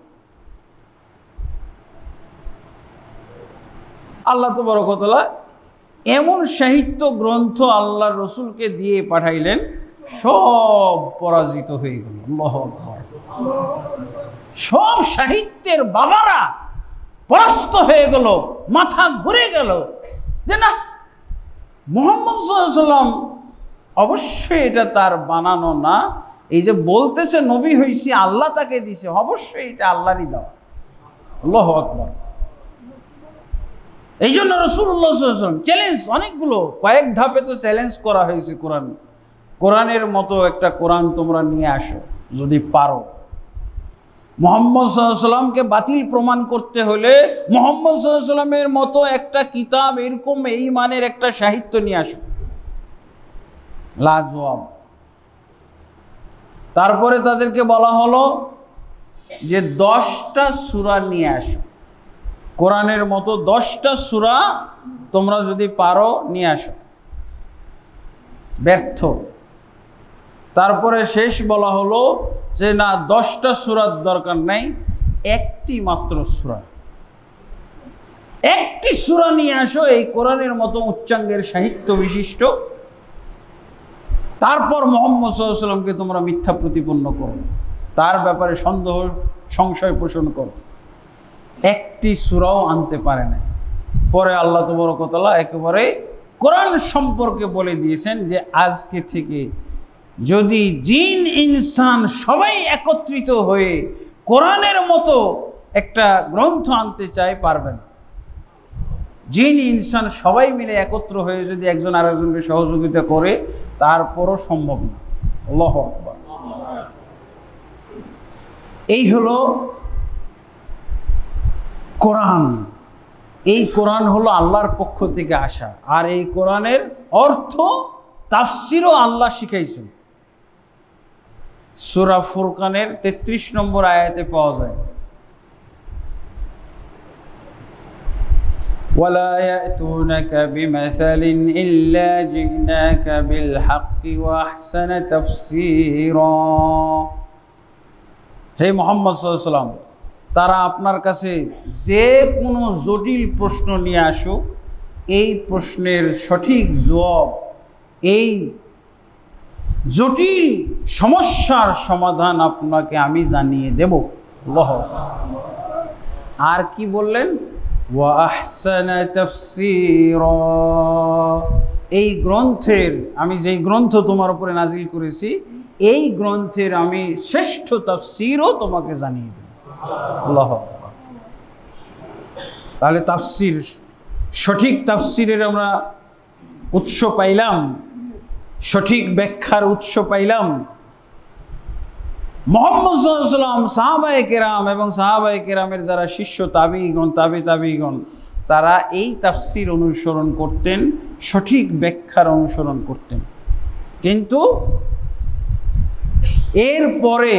আল্লাহ তাবারক ওয়া তাআলা এমন সাহিত্য গ্রন্থ আল্লাহর রসুলকে দিয়ে পাঠাইলেন, সব পরাজিত হয়ে গেল। আল্লাহু আকবার। সব সাহিত্যের বাবারা পরাস্ত হয়ে গেল, মাথা ঘুরে গেল যে না, মুহাম্মদ সাল্লাল্লাহু আলাইহি ওয়াসাল্লাম অবশ্যই এটা তার বানানো না, এই যে বলতেছে নবী হইছি, আল্লাহ তাকে দিছে, অবশ্যই এটা আল্লাহরই দেওয়া। আল্লাহু আকবার। এই জন্য রাসূলুল্লাহ সাল্লাল্লাহু আলাইহি ওয়াসাল্লাম চ্যালেঞ্জ অনেকগুলো, কয়েক ধাপে তো চ্যালেঞ্জ করা হয়েছে কোরআন। কোরআনের মতো একটা কোরআন তোমরা নিয়ে আসো যদি পারো। মুহাম্মদ সাল্লাল্লাহু আলাইহি ওয়াসাল্লামকে বাতিল প্রমাণ করতে হলে মুহাম্মদ সাল্লাল্লাহু আলাইহি ওয়াসাল্লামের মতো একটা কিতাব, এরকম এই মানের একটা সাহিত্য নিয়ে আসো। লাজবাব। তারপরে তাদেরকে বলা হলো যে দশটা সূরা নিয়ে আসো, কোরআনের মতো দশটা সূরা তোমরা যদি পারো নিয়ে আসো। ব্যর্থ। তারপরে শেষ বলা হলো যে না, দশটা সূরার দরকার নাই, একটি মাত্র সূরা, একটি সূরা নিয়ে আসো এই কোরআনের মতো উচ্চাঙ্গের সাহিত্য বিশিষ্ট। তারপর মুহাম্মদ সাল্লাল্লাহু আলাইহি ওয়াসাল্লামকে তোমরা মিথ্যা প্রতিপন্ন করো, তার ব্যাপারে সন্দেহ সংশয় পোষণ করো। একটি সূরাও আনতে পারে নাই। পরে আল্লাহ তাবারক ওয়া তাআলা একেবারে কোরআন সম্পর্কে বলে দিয়েছেন যে আজকে থেকে যদি জিন ইনসান সবাই একত্রিত হয়ে কোরআনের মতো একটা গ্রন্থ আনতে চায়, পারবে না। জিন ইনসান সবাই মিলে একত্র হয়ে যদি একজন আরেকজনকে সহযোগিতা করে, তারপরও সম্ভব না। আল্লাহু আকবার। এই হলো কোরআন। এই কোরআন হলো আল্লাহর পক্ষ থেকে আসা, আর এই কোরআনের অর্থ তাফসিরও আল্লাহ শিখাইছেন। সূরা ফুরকানের তেত্রিশ নম্বর আয়াতে পাওয়া যায়, ওয়ালা ইয়াতুনাকা বিমাসালিন ইল্লা জিনাকা বিল হাক্কি ওয়া আহসানা তাফসীরা। হে মুহাম্মদ সাল্লাল্লাহু আলাইহি ওয়াসাল্লাম, তারা আপনার কাছে যে কোনো জটিল প্রশ্ন নিয়ে আসুক, এই প্রশ্নের সঠিক জবাব, এই জটিল সমস্যার সমাধান আপনাকে আমি জানিয়ে দেব। আল্লাহু আকবার। আর কি বললেন? ওয়া আহসানা তাফসীরা। এই গ্রন্থের, আমি যেই গ্রন্থ তোমার উপরে নাজিল করেছি, এই গ্রন্থের আমি শ্রেষ্ঠ তাফসীরও তোমাকে জানিয়ে দেব। আল্লাহু আকবার। তাহলে তাফসীর, সঠিক তাফসীরের আমরা উৎস পাইলাম, সঠিক ব্যাখ্যার উৎস পাইলাম। মুহাম্মদ সাল্লাল্লাহু আলাইহি ওয়াসাল্লাম, সাহাবায়ে কেরাম এবং সাহাবায়ে কেরামের যারা শিষ্য তাবিঈগণ, তাবি তাবিঈগণ, তারা এই তাফসীর অনুসরণ করতেন, সঠিক ব্যাখ্যার অনুসরণ করতেন। কিন্তু এরপরে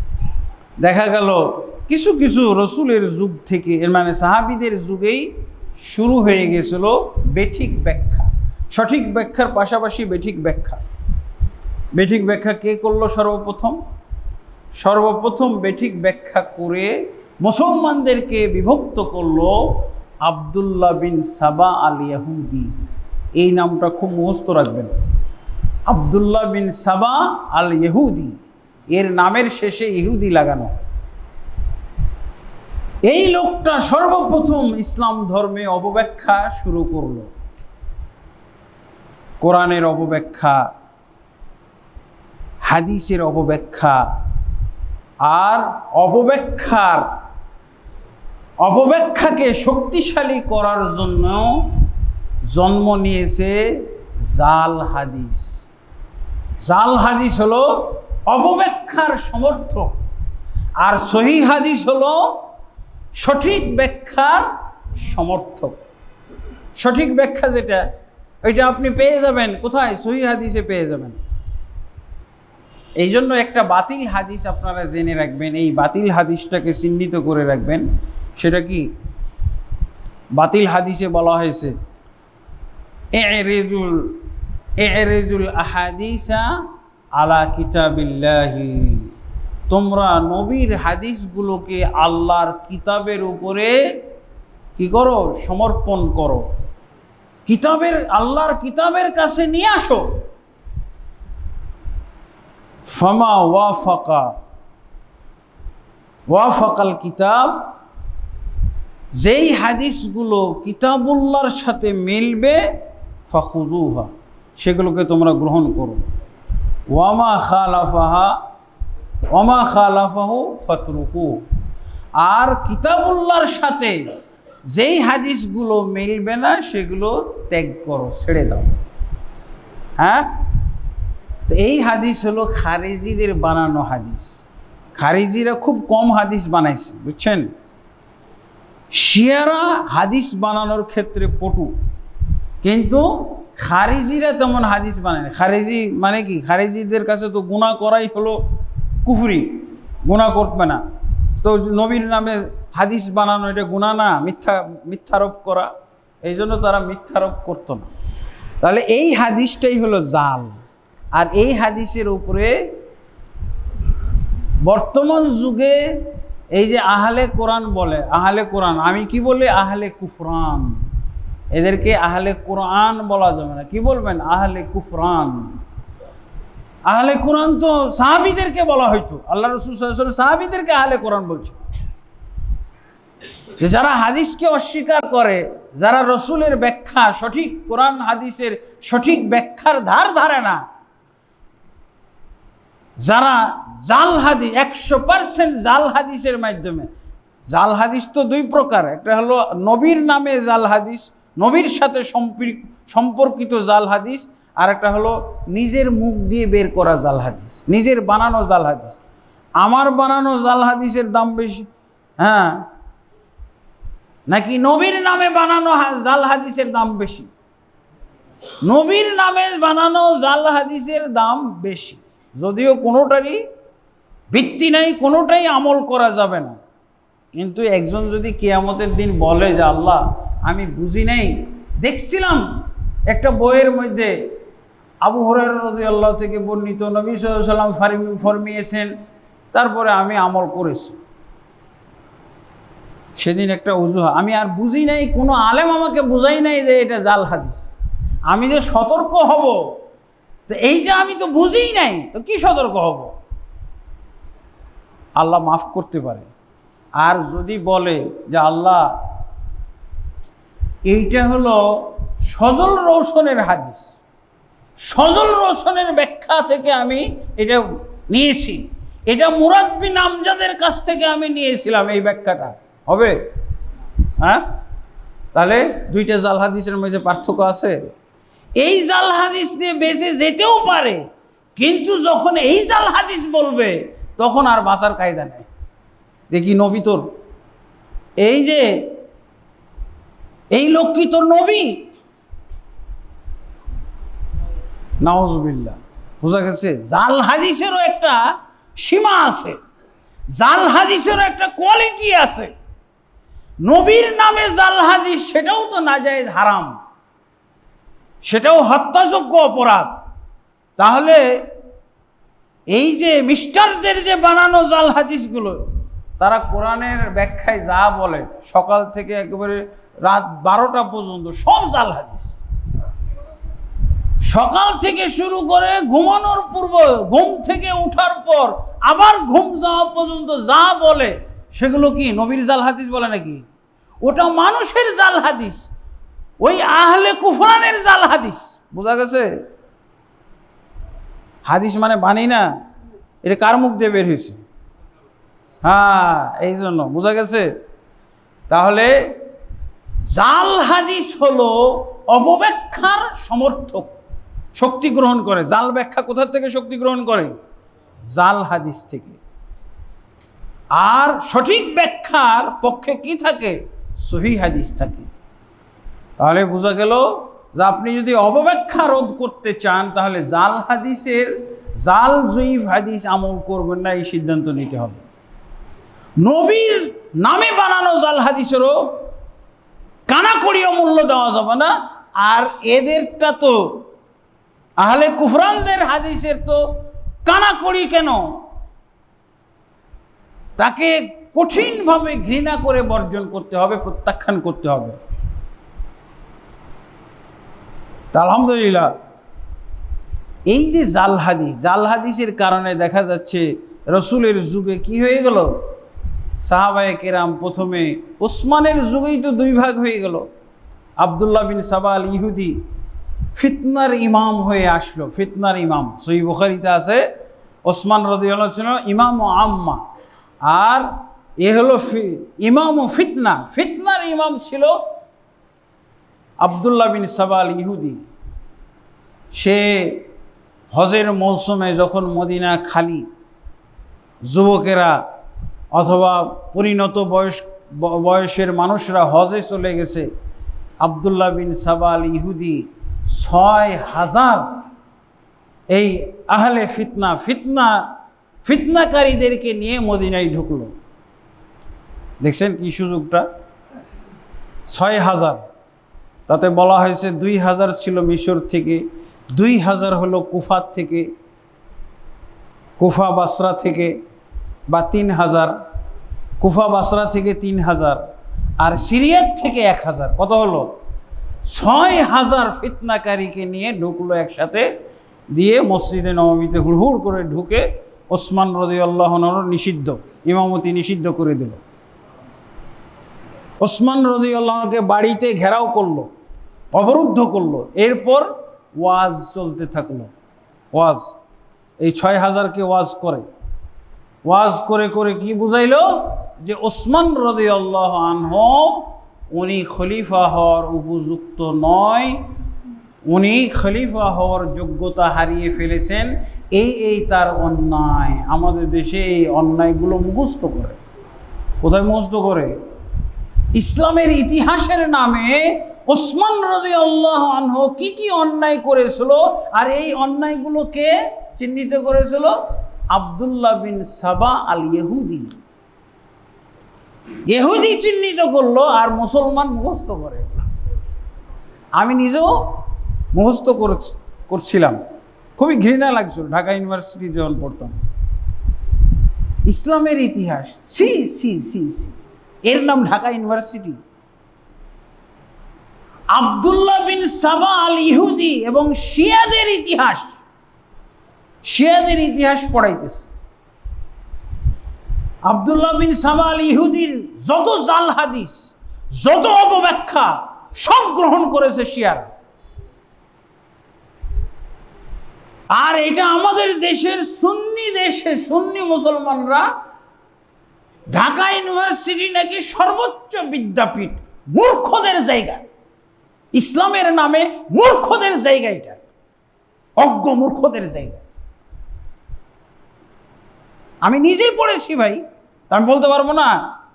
দেখা গেল কিছু কিছু রসুলের যুগ থেকে, এর মানে সাহাবীদের যুগেই শুরু হয়ে গেছিল বেঠিক ব্যাখ্যা, সঠিক ব্যাখ্যার পাশাপাশি বেঠিক ব্যাখ্যা। বেঠিক ব্যাখ্যা কে করলো সর্বপ্রথম? সর্বপ্রথম বেঠিক ব্যাখ্যা করে মুসলমানদেরকে বিভক্ত করলো আব্দুল্লাহ বিন সাবা আল ইহুদি। এই নামটা খুব মুখস্থ রাখবেন, আব্দুল্লাহ বিন সাবা আল ইহুদি। এর নামের শেষে ইহুদি লাগানো হয়। এই লোকটা সর্বপ্রথম ইসলাম ধর্মে অপব্যাখ্যা শুরু করলো। কোরআনের অপব্যাখ্যা, হাদিসের অপব্যাখ্যা, আর অপব্যাখ্যার অপব্যাখ্যাকে শক্তিশালী করার জন্য জন্ম নিয়েছে জাল হাদিস। জাল হাদিস হলো অপব্যাখ্যার সমর্থক, আর সহিহ হাদিস হলো সঠিক ব্যাখ্যার সমর্থক। সঠিক ব্যাখ্যা যেটা, ওইটা আপনি পেয়ে যাবেন কোথায়? সহিহ হাদিসে পেয়ে যাবেন। এই জন্য একটা বাতিল হাদিস আপনারা জেনে রাখবেন, এই বাতিল হাদিসটাকে চিহ্নিত করে রাখবেন। সেটা কি? বাতিল হাদিসে বলা হয়েছে ইরিদুল ইরিদুল আহাদিসা আলা কিতাবিল্লাহি, তোমরা নবীর হাদিসগুলোকে আল্লাহর কিতাবের উপরে কি করো? সমর্পণ করো। কিতাবের, আল্লাহর কিতাবের কাছে নিয়ে আসো। ফামা ওয়াফাকা ওয়াফাকাল কিতাব, যেই হাদিসগুলো কিতাবুল্লাহর সাথে মিলবে, ফাখুযুহা, সেগুলোকে তোমরা গ্রহণ করো। ওয়ামা খালাফাহা ওয়ামা খালাফাহু ফাতরুকু, আর কিতাবুল্লাহর সাথে যেই হাদিসগুলো মিলবে না সেগুলো ত্যাগ করো, ছেড়ে দাও। হ্যাঁ, তো এই হাদিস হলো খারিজিদের বানানো হাদিস। খারিজিরা খুব কম হাদিস বানাইছে, বুঝছেন? শিয়ারা হাদিস বানানোর ক্ষেত্রে পটু, কিন্তু খারিজিরা তেমন হাদিস বানায় না। খারিজি মানে কি? খারিজিদের কাছে তো গুনাহ করাই হলো কুফরি, গুনাহ করবে না। তো নবীর নামে হাদিস বানানো এটা গুনাহ না? মিথ্যা মিথ্যারোপ করা, এই জন্য তারা মিথ্যারোপ করতো না। তাহলে এই হাদিসটাই হলো জাল। আর এই হাদিসের উপরে বর্তমান যুগে এই যে আহলে কোরআন বলে, আহলে কোরআন, আমি কি বলি? আহলে কুফরান। এদেরকে আহলে কোরআন বলা যাবে না, কি বলবেন? আহলে কুফরান। আহলে কোরআন তো সাহাবীদেরকে বলা হইতো, আল্লাহ রাসূল সাল্লাল্লাহু আলাইহি ওয়াসাল্লাম সাহাবীদেরকে আহলে কোরআন বলছে। যে যারা হাদিসকে অস্বীকার করে, যারা রসুলের ব্যাখ্যা, সঠিক কোরআন হাদিসের সঠিক ব্যাখ্যার ধার ধারে না, যারা জাল হাদিস, একশো পার্সেন্ট জাল হাদিসের মাধ্যমে, জাল হাদিস তো দুই প্রকার, একটা হলো নবীর নামে জাল হাদিস, নবীর সাথে সম্পর্কিত জাল হাদিস, আর একটা হলো নিজের মুখ দিয়ে বের করা জাল হাদিস, নিজের বানানো জাল হাদিস। আমার বানানো জাল হাদিসের দাম বেশি, হ্যাঁ, নাকি নবীর নামে বানানো জাল হাদিসের দাম বেশি? নবীর নামে বানানো জাল হাদিসের দাম বেশি, যদিও কোনোটারই ভিত্তি নাই, কোনোটাই আমল করা যাবে না। কিন্তু একজন যদি কিয়ামতের দিন বলে যে আল্লাহ আমি বুঝি নাই, দেখছিলাম একটা বইয়ের মধ্যে আবু হুরায়রা রাদিয়াল্লাহু থেকে বর্ণিত নবী সাল্লাল্লাহু আলাইহি ওয়াসাল্লাম ফরমিয়েছেন, তারপরে আমি আমল করেছি, সেদিন একটা অজুহাত, আমি আর বুঝি নাই, কোনো আলেম আমাকে বুঝাই নাই যে এটা জাল হাদিস, আমি যে সতর্ক হব, তো এইটা আমি তো বুঝিই নাই, তো কি সতর্ক হব? আল্লাহ মাফ করতে পারে। আর যদি বলে যে আল্লাহ এইটা হলো সজল রৌশনের হাদিস, সজল রৌশনের ব্যাখ্যা থেকে আমি এটা নিয়েছি, এটা মুরাদ বিন আমজাদের কাছ থেকে আমি নিয়েছিলাম, এই ব্যাখ্যাটা হবে? হ্যাঁ, তাহলে দুইটা জাল হাদিসের মধ্যে পার্থক্য আছে। এই জাল হাদিস দিয়ে বেঁচে যেতেও পারে, কিন্তু যখন এই জাল হাদিস বলবে তখন আর বাঁচার কায়দা নেই। যে কি নবী তোর, এই যে এই লোক কি তোর নবী? নাউজুবিল্লাহ। বোঝা গেছে? জাল হাদিসেরও একটা সীমা আছে, জাল হাদিসেরও একটা কোয়ালিটি আছে। নবীর নামে জাল হাদিস সেটাও তো নাজায়েজ, হারাম, সেটাও হত্যাযোগ্য অপরাধ। তাহলে এই যে মিস্টারদের যে বানানো জাল হাদিসগুলো, তারা কোরআনের ব্যাখ্যায় যা বলে সকাল থেকে একেবারে রাত বারোটা পর্যন্ত সব জাল হাদিস। সকাল থেকে শুরু করে ঘুমানোর পূর্ব, ঘুম থেকে ওঠার পর আবার ঘুম যাওয়া পর্যন্ত যা বলে সেগুলো কি নবীর জাল হাদিস বলে নাকি? ওটা মানুষের জাল হাদিস, ওই আহলে কুফরানের জাল হাদিস। বোঝা গেছে? হাদিস মানে বানি না, এটা কার মুখ দিয়ে বের হয়েছে? হ্যাঁ, এই জন্য বোঝা গেছে। তাহলে জাল হাদিস হলো অপব্যাখ্যার সমর্থক, শক্তি গ্রহণ করে। জাল ব্যাখ্যা কোথা থেকে শক্তি গ্রহণ করে? জাল হাদিস থেকে। আর সঠিক ব্যাখ্যার পক্ষে কি থাকে? সহিহ হাদিস থাকে। তাহলে বোঝা গেল যে আপনি যদি অপব্যাখ্যা রোধ করতে চান তাহলে জাল হাদিসের, জাল জয়ীফ হাদিস আমল করবেন না, এই সিদ্ধান্ত নিতে হবে। নবীর নামে বানানো জাল হাদিসেরও কানাকড়িও মূল্য দেওয়া যাবে না। আর এদেরটা তো আহলে কুফরানদের হাদিসের তো কানাকড়ি কেন, তাকে কঠিনভাবে ঘৃণা করে বর্জন করতে হবে, প্রত্যাখ্যান করতে হবে। আলহামদুলিল্লাহ, এই যে জাল হাদিস, জাল হাদিসের কারণে দেখা যাচ্ছে রসুলের যুগে কি হয়ে গেল, সাহাবায়ে কেরাম প্রথমে, ওসমানের যুগেই তো দুই ভাগ হয়ে গেল। আবদুল্লাহ বিন সাবা আল ইহুদি ফিতনার ইমাম হয়ে আসলো, ফিতনার ইমাম। সহিহ বুখারীতে আছে ওসমান রাদিয়াল্লাহু আনহু ছিল ইমাম ও আম্মা, আর এ হলো ইমাম ও ফিতনা। ফিতনার ইমাম ছিল আবদুল্লাহ বিন সাবা আল ইহুদি। সে হজের মৌসুমে যখন মদিনা খালি, যুবকেরা অথবা পরিণত বয়স বয়সের মানুষরা হজে চলে গেছে, আবদুল্লাহ বিন সাবা আল ইহুদি ছয় হাজার এই আহলে ফিতনা, ফিতনা ফিতনাকারীদেরকে নিয়ে মদিনায় ঢুকলো। দেখছেন কি সুযোগটা? ছয় হাজার, তাতে বলা হয়েছে দুই হাজার ছিল মিশর থেকে, দুই হাজার হলো কুফার থেকে, কুফা বাসরা থেকে, বা তিন হাজার কুফা বাসরা থেকে তিন হাজার, আর সিরিয়ার থেকে এক হাজার। কত হলো? ছয় হাজার ফিতনাকারীকে নিয়ে ঢুকলো একসাথে, দিয়ে মসজিদে নববীতে হুড়হুড় করে ঢুকে ওসমান রাদিয়াল্লাহু আনহু নিষিদ্ধ, ইমামতি নিষিদ্ধ করে দিল। ওসমান রাদিয়াল্লাহু আনহুকে বাড়িতে ঘেরাও করলো, অবরুদ্ধ করলো। এরপর ওয়াজ চলতে থাকলো, ওয়াজ। এই ছয় হাজারকে ওয়াজ করে, ওয়াজ করে করে কি বুঝাইলো? যে ওসমান রাদিয়াল্লাহু আনহু উনি খলিফা হওয়ার উপযুক্ত নয়, উনি খলিফা হওয়ার যোগ্যতা হারিয়ে ফেলেছেন, এই এই তার অন্যায়। আমাদের দেশে এই অন্যায়গুলো মুখস্থ করে। কোথায় মুখস্থ করে? ইসলামের ইতিহাসের নামে ওসমান রাদিয়াল্লাহু আনহু কি কি অন্যায় করেছিল, আর এই অন্যায়গুলোকে চিহ্নিত করেছিল আবদুল্লাহ বিন সাবা আল ইহুদি। ইহুদি চিহ্নিত করলো, আর মুসলমান মুখস্থ করে। আমি নিজেও মুখস্থ করছিলাম, খুবই ঘৃণা লাগছিল ঢাকা ইউনিভার্সিটি যখন পড়তাম। ইসলামের ইতিহাস, সি সি সি সি এর নাম Dhaka university. Abdullah bin Saba আল ইহুদি এবং শিয়াদের ইতিহাস, শিয়াদের ইতিহাস পড়াইতেছে। আবদুল্লাহ বিন সাবা আল ইহুদির যত জাল হাদিস, যত অপব্যাখ্যা, সব গ্রহণ করেছে শিয়ারা। আর এটা আমাদের দেশের সুন্নি দেশে সুন্নি মুসলমানরা ঢাকা ইউনিভার্সিটি নাকি সর্বোচ্চ বিদ্যাপীঠ, মূর্খদের জায়গা। ইসলামের নামে মূর্খদের জায়গা, এটা অজ্ঞ মূর্খদের জায়গা। আমি নিজেই পড়েছি ভাই, আমি বলতে পারবো না?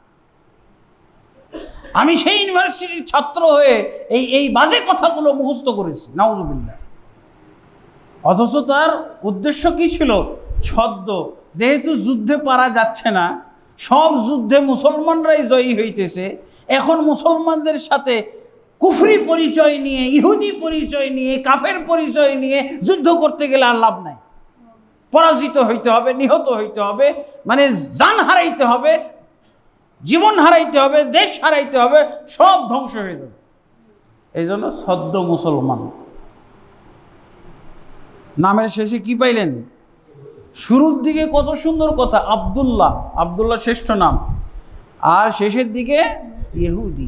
আমি সেই ইউনিভার্সিটির ছাত্র হয়ে এই এই বাজে কথাগুলো মুখস্থ করেছি, নাউজুবিল্লাহ। অথচ তার উদ্দেশ্য কি ছিল? ছদ্ম, যেহেতু যুদ্ধে পারা যাচ্ছে না, সব যুদ্ধে মুসলমানরাই জয়ী হইতেছে, এখন মুসলমানদের সাথে কুফরি পরিচয় নিয়ে, ইহুদি পরিচয় নিয়ে, কাফের পরিচয় নিয়ে যুদ্ধ করতে গেলে আর লাভ নাই। পরাজিত হইতে হবে, নিহত হইতে হবে, মানে জান হারাইতে হবে, জীবন হারাইতে হবে, দেশ হারাইতে হবে, সব ধ্বংস হয়ে যাবে। এই জন্য সদ্য মুসলমান নামের শেষে কি পাইলেন? শুরুর দিকে কত সুন্দর কথা, আব্দুল্লাহ, আব্দুল্লাহ শ্রেষ্ঠ নাম, আর শেষের দিকে ইহুদি।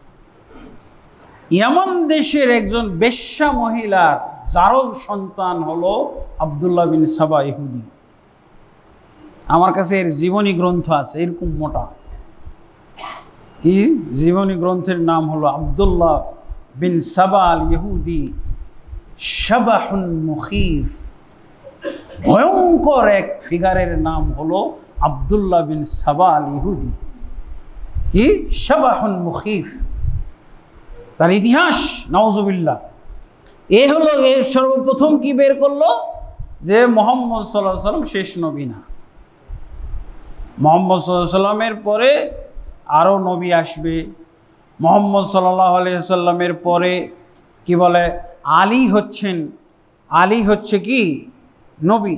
ইয়ামান দেশের একজন বেশ্যা মহিলার জারজ সন্তান হলো আব্দুল্লাহ বিন সাবা ইহুদি। আমার কাছে এর জীবনী গ্রন্থ আছে, এরকম মোটা। কি জীবনী গ্রন্থের নাম হলো আব্দুল্লাহ বিন সাবা আল ইহুদি শাবাহুন মুখিফ। ভয়ঙ্কর এক ফিগারের নাম হলো আব্দুল্লাহ বিন সাবা আল ইহুদি। কি শাবাহুন মুখিফ, তার ইতিহাস নাউজুবিল্লাহ। এ হলো এর সর্বপ্রথম কি বের করলো যে মুহাম্মদ সাল্লাল্লাহু আলাইহি সাল্লাম শেষ নবী না, মুহাম্মদ সাল্লাল্লাহু আলাইহি সাল্লামের পরে আরও নবী আসবে। মুহাম্মদ সাল্লাল্লাহু আলাইহি সাল্লামের পরে কি বলে আলী হচ্ছেন, আলী হচ্ছে কি নবী,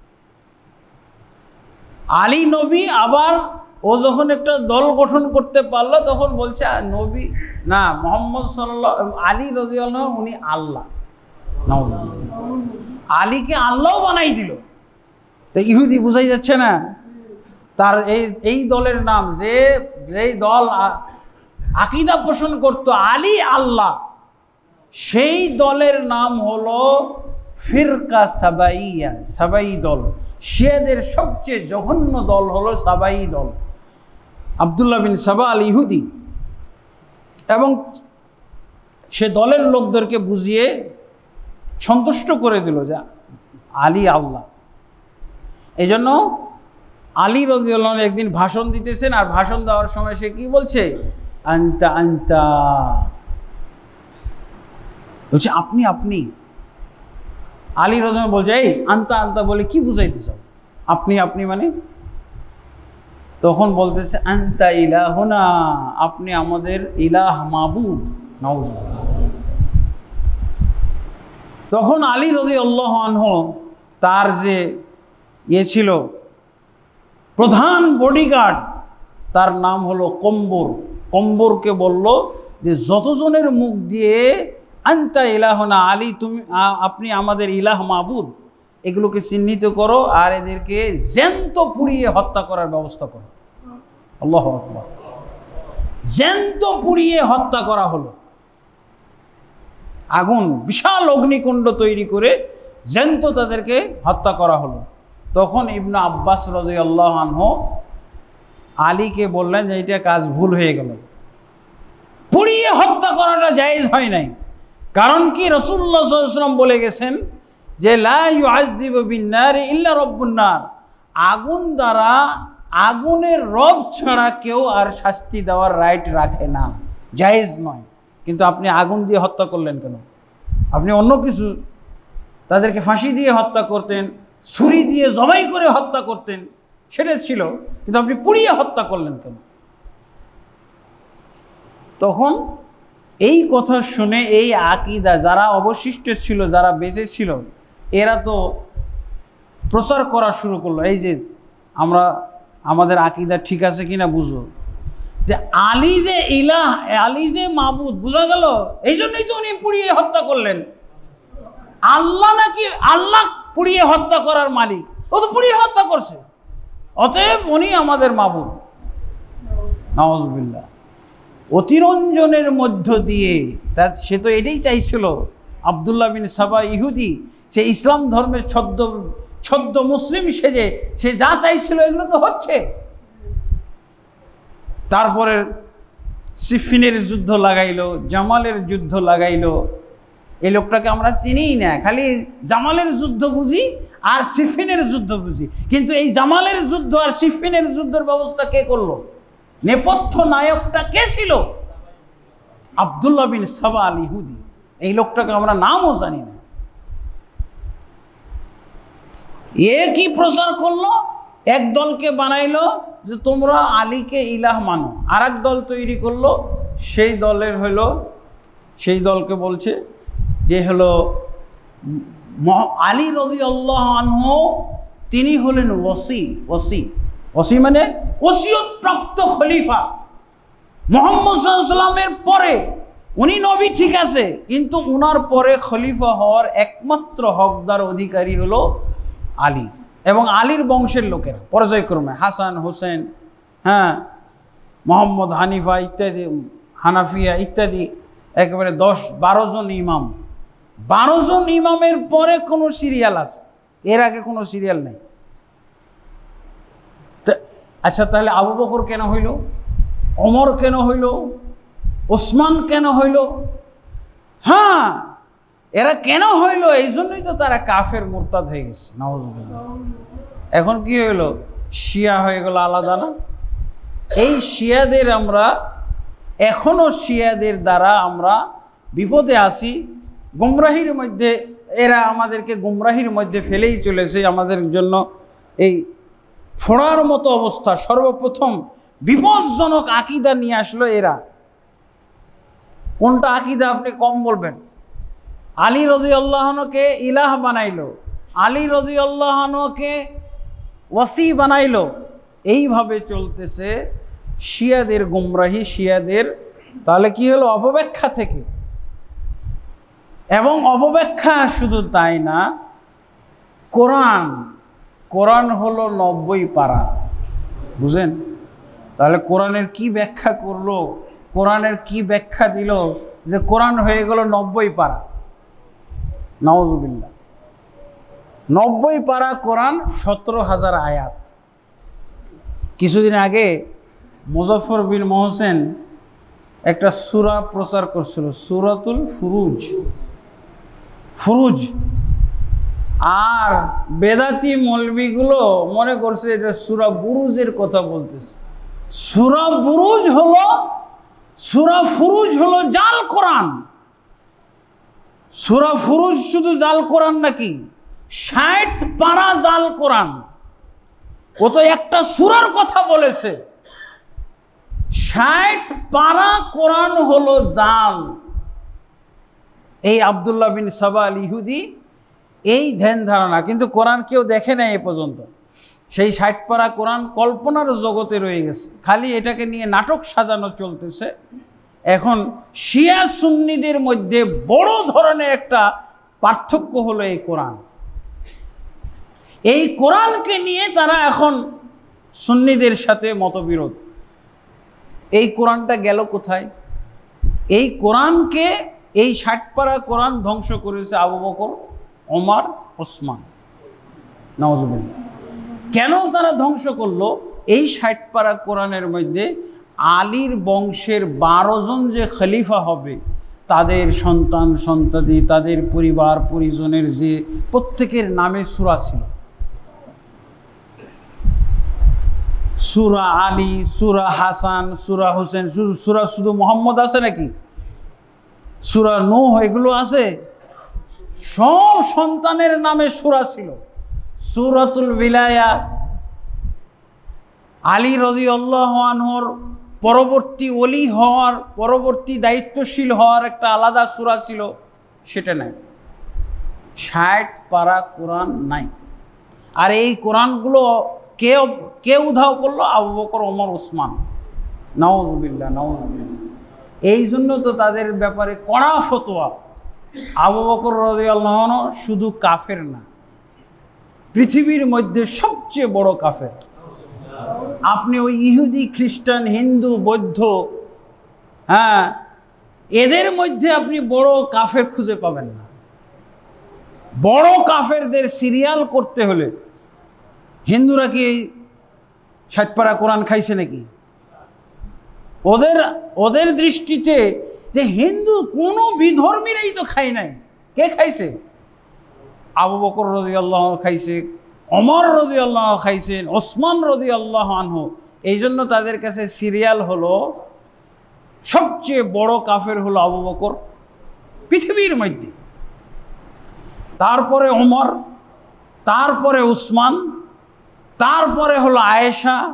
আলী নবী। আবার ও যখন একটা দল গঠন করতে পারলো তখন বলছে নবী না, মুহাম্মদ সাল্লাল্লাহু আলী রাদিয়াল্লাহু আনহু উনি আল্লাহ। নাউজুবিল্লাহ, আলীকে আল্লাহও বানাই দিল। তো ইহুদি বুঝাই যাচ্ছে না তার এই এই দলের নাম, যে যেই দল আকীদা পোষণ করত আলী আল্লাহ, সেই দলের নাম হলো ফিরকা সাবাইয়া, সাবাই দল। শিয়াদের সবচেয়ে জঘন্য দল হলো সাবাই দল, আব্দুল্লাহ বিন সাবা আল ইহুদি। এবং সে দলের লোকদেরকে বুঝিয়ে সন্তুষ্ট করে দিল যে আলী আল্লাহ। এই জন্য আলী রাদিয়াল্লাহু আনহু একদিন ভাষণ দিতেছেন, আর ভাষণ দেওয়ার সময় সে কি বলছে? আনতা আনতা, বলছে আপনি আপনি। আলী রাদিয়াল্লাহু আনহু বলছে এই আনতা আনতা বলে কি বুঝাইতে চাও? আপনি আপনি মানে? তখন বলতেছে আনতা ইলাহুনা, আপনি আমাদের ইলাহ, মাবুদ। নাউজুবিল্লাহ। তখন আলী রাদিয়াল্লাহু আনহু তার যে ইয়ে ছিল প্রধান বডিগার্ড, তার নাম হলো কম্বর। কম্বরকে বলল যে যতজনের মুখ দিয়ে আনতা ইলাহুনা, আলী তুমি আপনি আমাদের ইলাহ মাবুদ, এগুলোকে চিহ্নিত করো আর এদেরকে জ্যান্ত পুড়িয়ে হত্যা করার ব্যবস্থা করো। আল্লাহু আকবার। জ্যান্ত পুড়িয়ে হত্যা করা হলো, আগুন বিশাল অগ্নিকুণ্ড তৈরি করে জ্যান্ত তাদেরকে হত্যা করা হলো। তখন ইবনে আব্বাস রাদিয়াল্লাহু আনহু আলীকে বললেন যে এটা কাজ ভুল হয়ে গেল, পুড়িয়ে হত্যা করাটা জায়েজ হয় নাই। কারণ কি রাসূলুল্লাহ সাল্লাল্লাহু আলাইহি ওয়াসাল্লাম বলে গেছেন যে লা ইউআযযিবু বিন-নারি ইল্লা রাব্বুন নার, আগুন দ্বারা আগুনের রব ছাড়া কেউ আর শাস্তি দেওয়ার রাইট রাখে না, জায়েজ নয়। কিন্তু আপনি আগুন দিয়ে হত্যা করলেন কেন? আপনি অন্য কিছু, তাদেরকে ফাঁসি দিয়ে হত্যা করতেন, ছুরি দিয়ে জবাই করে হত্যা করতেন, সেটা ছিল, কিন্তু আপনি পুড়িয়ে হত্যা করলেন কেন? তখন এই কথা শুনে এই আকীদা যারা অবশিষ্ট ছিল, যারা বেঁচে ছিল, এরা তো প্রচার করা শুরু করলো, এই যে আমরা আমাদের আকীদা ঠিক আছে কিনা বুঝো, যে আলী যে ইলাহ, আলী যে মাবুদ, বোঝা গেল। এই জন্যই তো উনি পুড়িয়ে হত্যা করলেন। আল্লাহ নাকি আল্লাহ পুড়িয়ে হত্যা করার মালিক, ও তো পুড়িয়ে হত্যা করছে, অতএব উনি আমাদের মাবুদ। নাউজুবিল্লাহ। অতিরঞ্জনের মধ্য দিয়ে তার, সে তো এটাই চাইছিল, আব্দুল্লাহ বিন সাবা ইহুদি, সে ইসলাম ধর্মের ছদ্ম ছদ্ম মুসলিম সেজে সে যা চাইছিল এগুলো তো হচ্ছে। তারপরে সিফিনের যুদ্ধ লাগাইলো, জামালের যুদ্ধ লাগাইলো। এই লোকটাকে আমরা চিনিই না, খালি জামালের যুদ্ধ বুঝি আর সিফিনের যুদ্ধ বুঝি। কিন্তু এই জামালের যুদ্ধ আর সিফিনের যুদ্ধের ব্যবস্থা কে করলো? নেপথ্য নায়কটা কে ছিল? আব্দুল্লাহ বিন সাবা আল ইহুদি। এই লোকটাকে আমরা নামও জানি না। এ কি প্রচার করলো? এক দলকে বানাইলো যে তোমরা আলীকে ইলাহ মানো। আর এক দল তৈরি করলো, সেই দলের হলো সেই দলকে বলছে যে হলো আলী রাদিয়াল্লাহু আনহু তিনি হলেন ওসি। ওসি ওসি মানে ওসিয়ত প্রাপ্ত খলিফা। মুহাম্মদ সাল্লাল্লাহু আলাইহি ওয়াসাল্লামের পরে উনি নবী ঠিক আছে, কিন্তু উনার পরে খলিফা হওয়ার একমাত্র হকদার অধিকারী হলো আলী এবং আলীর বংশের লোকেরা পর্যায়ক্রমে হাসান হোসেন, হ্যাঁ, মোহাম্মদ হানিফা ইত্যাদি, হানাফিয়া ইত্যাদি, একেবারে দশ বারো জন ইমাম। বারো জন ইমামের পরে কোনো সিরিয়াল আছে, এর আগে কোনো সিরিয়াল নেই। আচ্ছা, তাহলে আবু বকর কেন হইল, ওমর কেন হইল, ওসমান কেন হইল? হ্যাঁ, এরা কেন হইল? এই জন্যই তো তারা কাফের মুরতাদ হয়ে গেছে, নাউজুবিল্লাহ। এখন কি হইল? শিয়া হয়ে গেল আলাদা না? এই শিয়াদের আমরা এখনো শিয়াদের দ্বারা আমরা বিপদে আছি, গুমরাহির মধ্যে। এরা আমাদেরকে গুমরাহির মধ্যে ফেলেই চলেছে। আমাদের জন্য এই ফোড়ার মতো অবস্থা। সর্বপ্রথম বিপজ্জনক আকীদা নিয়ে আসলো এরা। কোনটা আকীদা আপনি কম বলবেন? আলী রাদিয়াল্লাহু আনহুকে ইলাহ বানাইলো, আলী রাদিয়াল্লাহু আনহুকে ওয়াসি বানাইলো। এইভাবে চলতেছে শিয়াদের গুমরাহি, শিয়াদের। তাহলে কি হলো? অপব্যাখ্যা থেকে। এবং অপব্যাখ্যা শুধু তাই না, কোরআন কোরআন হলো নব্বই পারা, বুঝেন? তাহলে কোরআনের কি ব্যাখ্যা করলো, কোরআনের কি ব্যাখ্যা দিল যে কোরআন হয়ে গেল নব্বই পারা? নাউজুবিল্লাহ। নব্বই পারা কোরআন, সতেরো হাজার আয়াত। কিছুদিন আগে মুজফফর বিন মোহসেন একটা সূরা প্রচার করছিল, সূরাতুল ফুরুজ। ফুরুজ আর বেদাতি মৌলবীগুলো মনে করছে এটা সূরা বুরুজের কথা বলতেছে। সূরা বুরুজ হলো, সূরা ফুরুজ হলো জাল কোরআন। সূরা ফুরুজ শুধু জাল কোরআন নাকি? ষাট পারা জাল কোরআন। ও তো একটা সূরার কথা বলেছে। ষাট পারা কোরআন হলো জাল। এই আব্দুল্লাহ বিন সাবা আল ইহুদি এই ধ্যান ধারণা, কিন্তু কোরআন কেউ দেখে নাই এ পর্যন্ত। সেই ষাট পারা কোরআন কল্পনার জগতে রয়ে গেছে, খালি এটাকে নিয়ে নাটক সাজানো চলতেছে। এখন শিয়া সুন্নিদের মধ্যে বড় ধরনের একটা পার্থক্য হলো এই কোরআন। এই কোরআনকে নিয়ে তারা এখন সুন্নিদের সাথে মতবিরোধ। এই কোরআনটা গেল কোথায়? এই কোরআনকে, এই ষাট পারা কোরআন ধ্বংস করেছে আবু বকর, ওমর, ওসমান, নাউজুবিল্লাহ। কেন তারা ধ্বংস করলো? এই ষাট পারা কোরআনের মধ্যে আলীর বংশের বারো জন যে খলিফা হবে, তাদের সন্তান সন্ততি, তাদের পরিবার পরিজনের যে প্রত্যেকের নামে সূরা ছিল। সূরা আলী, সূরা হাসান, সূরা হোসেন। সূরা শুধু মোহাম্মদ আছে নাকি? সূরা নূহ এগুলো আছে? সব সন্তানের নামে সূরা ছিল। সূরাতুল বিলায়া, আলী রাদিয়াল্লাহু আনহুর পরবর্তী ওলি হওয়ার, পরবর্তী দায়িত্বশীল হওয়ার একটা আলাদা সূরা ছিল, সেটা নাই। ষাট পারা কোরআন নাই। আর এই কোরআনগুলো কে কে উধাও করলো? আবু বকর, ওমর, ওসমান, নাউজুবিল্লাহ, নাউজুবিল্লাহ। এই জন্য তো তাদের ব্যাপারে কড়া ফতোয়া। আবু বকর রাদিয়াল্লাহু আনহু শুধু কাফের না, পৃথিবীর মধ্যে সবচেয়ে বড় কাফের। আপনি ওই ইহুদি, খ্রিস্টান, হিন্দু, বৌদ্ধ, হ্যাঁ, এদের মধ্যে আপনি বড় কাফের খুঁজে পাবেন না। বড় কাফেরদের সিরিয়াল করতে হলে হিন্দুরা কি ষাট পারা কোরআন খাইছে নাকি? ওদের ওদের দৃষ্টিতে যে হিন্দু কোনো বিধর্মীরাই তো খাই নাই। কে খাইছে? আবু বকর রাদিয়াল্লাহু আনহু খাইছে, ওমর রাদিয়াল্লাহু আনহু খাইছেন, ওসমান রাদিয়াল্লাহু আনহু। এই জন্য তাদের কাছে সিরিয়াল হলো সবচেয়ে বড় কাফের হলো আবু বকর পৃথিবীর মধ্যে, তারপরে ওমর, তারপরে উসমান, তারপরে হলো আয়েশা,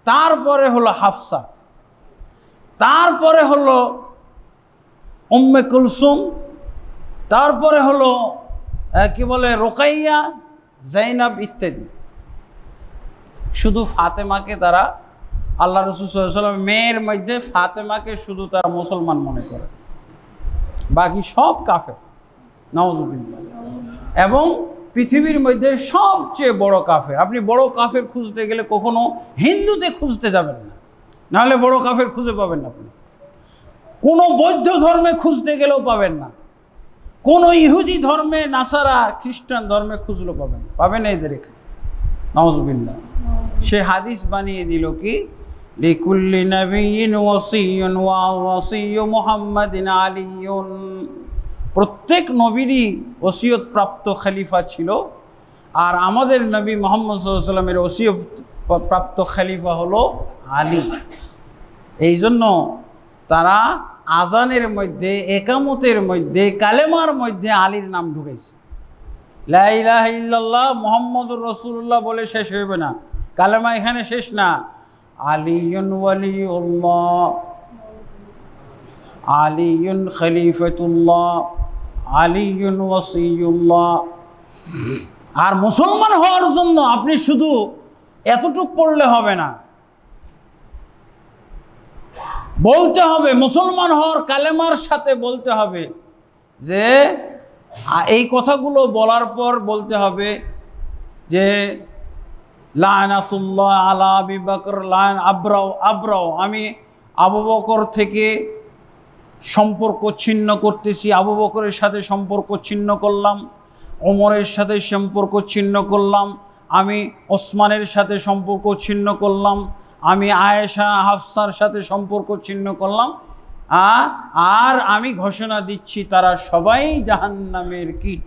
তারপরে হলো হাফসা, তারপরে হলো উম্মে কুলসুম, তারপরে হলো কি বলে রোকাইয়া, জাইনাব ইত্যাদি। শুধু ফাতেমাকে তারা, আল্লাহ রাসূল সাল্লাল্লাহু আলাইহি ওয়াসাল্লাম মেয়ের মধ্যে ফাতেমাকে শুধু তারা মুসলমান মনে করে, বাকি সব কাফের, নাউজুবিল্লাহ। এবং পৃথিবীর মধ্যে সবচেয়ে বড় কাফের, আপনি বড় কাফের খুঁজতে গেলে কখনো হিন্দুতে খুঁজতে যাবেন না, নাহলে বড় কাফের খুঁজে পাবেন না। আপনি কোনো বৌদ্ধ ধর্মে খুঁজতে গেলেও পাবেন না, কোনো ইহুদি ধর্মে, নাসারা, খ্রিস্টান ধর্মে খুঁজলেও পাবেন পাবেন এদের এখানে, নাউজুবিল্লাহ। সে হাদিস বানিয়ে দিল কি, লিকুল্লি নাবিয়্যিন ওয়াসিয়্যুন ওয়া ওয়াসিয়্যু মুহাম্মাদিন আলিয়্যুন, প্রত্যেক নবীরই ওসিয়ত প্রাপ্ত খলিফা ছিল, আর আমাদের নবী মুহাম্মদ সাল্লাল্লাহু আলাইহি ওয়াসাল্লামের ওসিয়ত প্রাপ্ত খলিফা হলো আলী। এই জন্য তারা আজানের মধ্যে, একামতের মধ্যে, কালেমার মধ্যে আলীর নাম ঢুকাইছে। লা ইলাহা ইল্লাল্লাহ মুহাম্মাদুর রাসূলুল্লাহ বলে শেষ হইবে না, কালেমা এখানে শেষ না। আলিয়ুন ওয়ালিউল্লাহ, আলিয়ুন খলিফাতুল্লাহ, আলিয়ুন ওয়াসিয়ুল্লাহ। আর মুসলমান হওয়ার জন্য আপনি শুধু এতটুক পড়লে হবে না, বলতে হবে, মুসলমান হওয়ার কালেমার সাথে বলতে হবে যে এই কথাগুলো বলার পর বলতে হবে যে লানাতুল্লাহ আলা আবি বকর লান আবরাও আবরাও, আমি আবু বকর থেকে সম্পর্ক ছিন্ন করতেছি, আবু বকরের সাথে সম্পর্ক ছিন্ন করলাম, ওমরের সাথে সম্পর্ক ছিন্ন করলাম, আমি ওসমানের সাথে সম্পর্ক ছিন্ন করলাম, আমি আয়েশা হাফসার সাথে সম্পর্ক ছিন্ন করলাম, আর আমি ঘোষণা দিচ্ছি তারা সবাই জাহান্নামের কীট।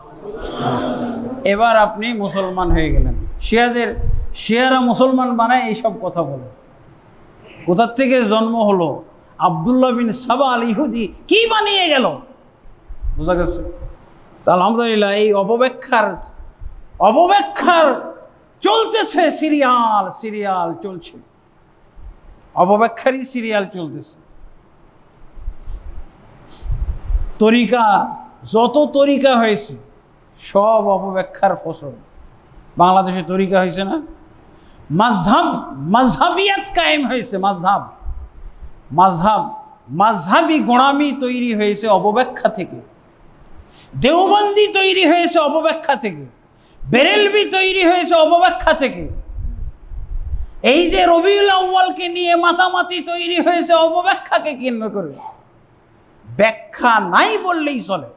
এবার আপনি মুসলমান হয়ে গেলেন। শিয়াদের শিয়ারা মুসলমান বানায় এইসব কথা বলে। কোথার থেকে জন্ম হলো? আবদুল্লাহ বিন সাবা আল ইহুদি কি বানিয়ে গেল? বোঝা গেছে? আলহামদুলিল্লাহ, এই অপব্যাখ্যার অপব্যাখ্যার চলতেছে, সিরিয়াল সিরিয়াল চলছে, অপব্যাখ্যারই সিরিয়াল চলতেছে। তরিকা, যত তরিকা হয়েছে সব অপব্যাখ্যার ফসল। বাংলাদেশে তরিকা হয়েছে না, মাযহাব, মাযহাবিয়াত কায়েম হয়েছে, মাযহাব মাযহাব মাযহাবি গোড়ামি তৈরি হয়েছে অপব্যাখ্যা থেকে, দেওবন্দি তৈরি হয়েছে অপব্যাখ্যা থেকে, বেরেলভি তৈরি হয়েছে অপব্যাখ্যা থেকে, এই যে রবিউল আউয়ালকে নিয়ে মাতামাতি তৈরি হয়েছে অপব্যাখ্যাকে কেন্দ্র করে। ব্যাখ্যা নাই বললেই চলে।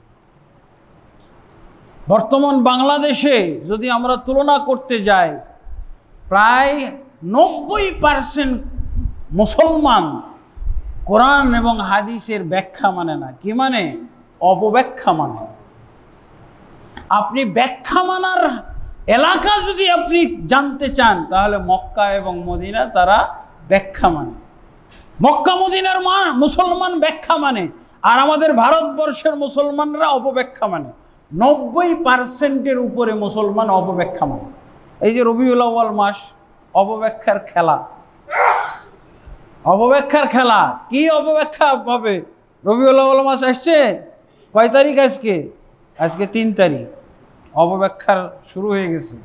বর্তমান বাংলাদেশে যদি আমরা তুলনা করতে যাই, প্রায় নব্বই পার্সেন্ট মুসলমান কোরআন এবং হাদিসের ব্যাখ্যা মানে না। কি মানে? অপব্যাখ্যা মানে। আপনি ব্যাখ্যা মানার এলাকা যদি আপনি জানতে চান, তাহলে মক্কা এবং মদিনা তারা ব্যাখ্যা মানে। মক্কা মদিনার মা মুসলমান ব্যাখ্যা মানে, আর আমাদের ভারতবর্ষের মুসলমানরা অপব্যাখ্যা মানে। নব্বই পার্সেন্টের উপরে মুসলমান অপব্যাখ্যা মানে। এই যে রবিউল আউয়াল মাস, অপব্যাখ্যার খেলা, অপব্যাখ্যার খেলা। কি অপব্যাখ্যা হবে? রবিউল আউয়াল মাস আসছে, কয় তারিখ আজকে? আজকে তিন তারিখ। অপব্যাখ্যার শুরু হয়ে গেছে।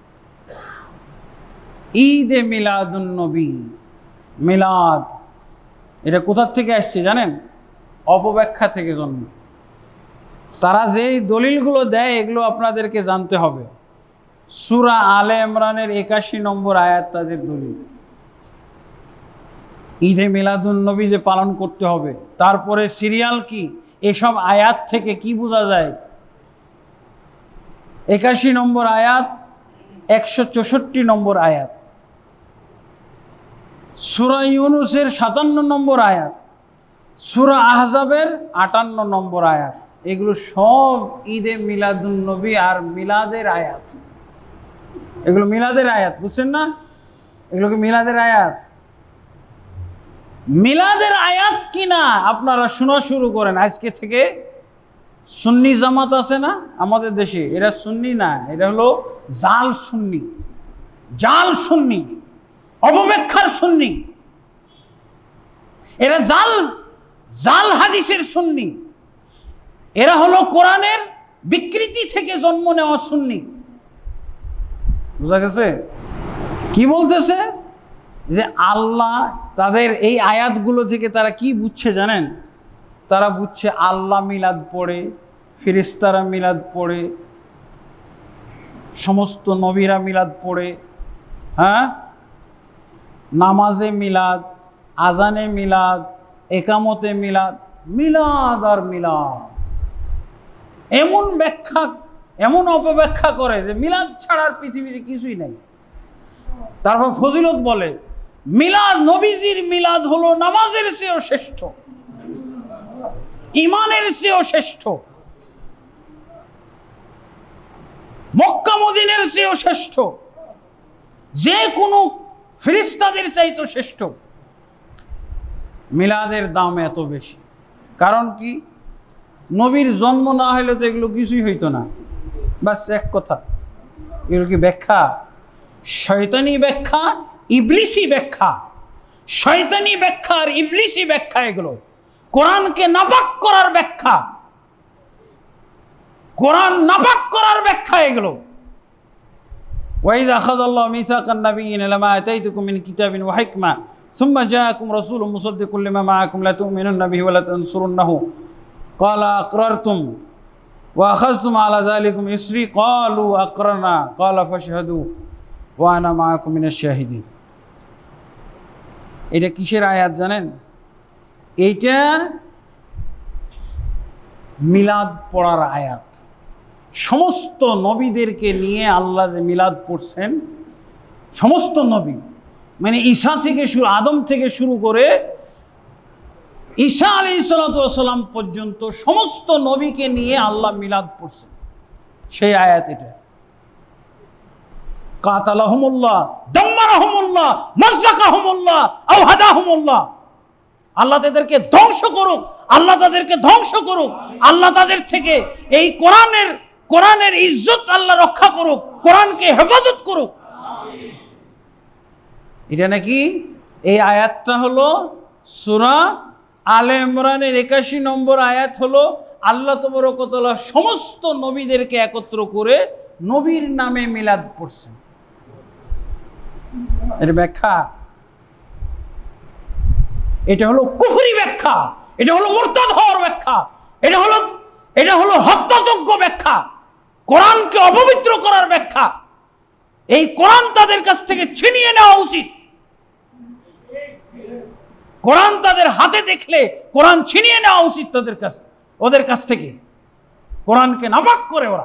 ঈদে মিলাদুন নবী, মিলাদ, এটা কোথার থেকে আসছে জানেন? অপব্যাখ্যা থেকে জন্ম। তারা যেই দলিলগুলো দেয় এগুলো আপনাদেরকে জানতে হবে। সূরা আলে ইমরানের একাশি নম্বর আয়াত তাদের দলিল। ঈদে মিলাদুন নবী যে পালন করতে হবে, তারপরে সিরিয়াল কি, এসব আয়াত থেকে কি বোঝা যায়? একাশি নম্বর আয়াত, একশো চৌষট্টি নম্বর আয়াত, সূরা ইউনুসের সাতান্ন নম্বর আয়াত, সূরা আহজাবের আটান্ন নম্বর আয়াত, এগুলো সব ঈদে মিলাদুন নবী আর মিলাদের আয়াত। এগুলো মিলাদের আয়াত, বুঝছেন না? এগুলোকে মিলাদের আয়াত। মিলাদের আয়াত কিনা আপনারা শোনা শুরু করেন আজকে থেকে। সুন্নি জামাত আছে না আমাদের দেশে, এরা সুন্নি না, এটা হলো জাল সুন্নি, জাল সুন্নি। অপব্যাখ্যার সুন্নি, এরা জাল জাল হাদিসের সুন্নি, এরা হলো কোরআনের বিকৃতি থেকে জন্ম নেওয়া সুন্নি। বুঝা গেছে? কি বলতেছে যে আল্লাহ, তাদের এই আয়াতগুলো থেকে তারা কি বুঝছে জানেন? তারা বুঝছে আল্লাহ মিলাদ পড়ে, ফেরেশতারা মিলাদ পড়ে, সমস্ত নবীরা মিলাদ পড়ে, হ্যাঁ, নামাজে মিলাদ, আজানে মিলাদ, একামতে মিলাদ, মিলাদ আর মিলাদ। এমন ব্যাখ্যা, এমন অপব্যাখ্যা করে যে মিলাদ ছাড়ার পৃথিবীতে কিছুই নাই। তারপর ফজিলত বলে মিলাদ, নবীজির মিলাদ হলো নামাজের চেয়েও শ্রেষ্ঠ, ইমানের চেয়েও শ্রেষ্ঠ, মক্কা মদিনার চেয়েও শ্রেষ্ঠ, যে কোনো ফেরেশতাদের চাইতে শ্রেষ্ঠ। মিলাদের দাম এত বেশি, কারণ কি? নবীর জন্ম না হলে তো এগুলো কিছুই হইতো না। বাস এক কথা, এগুলো কি ব্যাখ্যা? শয়তানি ব্যাখ্যা, ইবলিসি ব্যাখ্যা। শয়তানি ব্যাখ্যা আর ইবলিসি ব্যাখ্যা এগুলো। কোরআনকে নাপাক করার ব্যাখ্যা, কোরআন নাপাক করার ব্যাখ্যা এগুলো। ওয়াইযা আখাযাল্লাহু মিসাকান নাবিয়্যিনা লামা আতাইতুকুম মিন কিতাবিন ওয়া হিকমা সুম্মা জাআকুম রাসূলুম মুসাদ্দিকুল লিমা মাআকুম লা তু'মিনুন্না বিহি ওয়া লা তানসুরুন্নাহু ক্বালা আকরারতুম ওয়া আখাযতুম আলা যালিকুম ইসরি ক্বালু আকরারনা ক্বালা ফাশহাদু ওয়া আনা মাআকুম মিনাশ শাহিদিন। এটা কিসের আয়াত জানেন? এইটা মিলাদ পড়ার আয়াত। সমস্ত নবীদেরকে নিয়ে আল্লাহ যে মিলাদ পড়ছেন, সমস্ত নবী, মানে ঈসা থেকে শুরু, আদম থেকে শুরু করে ঈসা আলাইহিসসালাতু ওয়াসসালাম পর্যন্ত সমস্ত নবীকে নিয়ে আল্লাহ মিলাদ পড়ছেন। সেই আয়াত এটা। কাতালাহুমুল্লাহ, দাম্মারাহুমুল্লাহ, মাযযাকাহুমুল্লাহ, আও হাদাহুমুল্লাহ। আল্লাহ তাদেরকে ধ্বংস করুক, আল্লাহ তাদেরকে ধ্বংস করুক, আল্লাহ তাদের থেকে এই কোরআনের কোরআনের ইজ্জত আল্লাহ রক্ষা করুক, কোরআনকে হেফাজত করুক। এটা নাকি এই আয়াতটা হলো সূরা আলে ইমরানের একাশি নম্বর আয়াত হলো আল্লাহ তাবারক ওয়া তাআলা সমস্ত নবীদেরকে একত্র করে নবীর নামে মিলাদ পড়ছেন। এর ব্যাখ্যা, এটা হলো কুফরি ব্যাখ্যা, এটা হলো মুরতাদ হওয়ার ব্যাখ্যা, এটা হলো এটা হলো হত্যাযোগ্য ব্যাখ্যা, কোরআনকে অপবিত্র করার ব্যাখ্যা। এই কোরআন তাদের কাছ থেকে ছিনিয়ে নেওয়া উচিত। কোরআন তাদের হাতে দেখলে কোরআন ছিনিয়ে নেওয়া উচিত তাদের কাছে, ওদের কাছ থেকে। কোরআনকে নাপাক করে ওরা।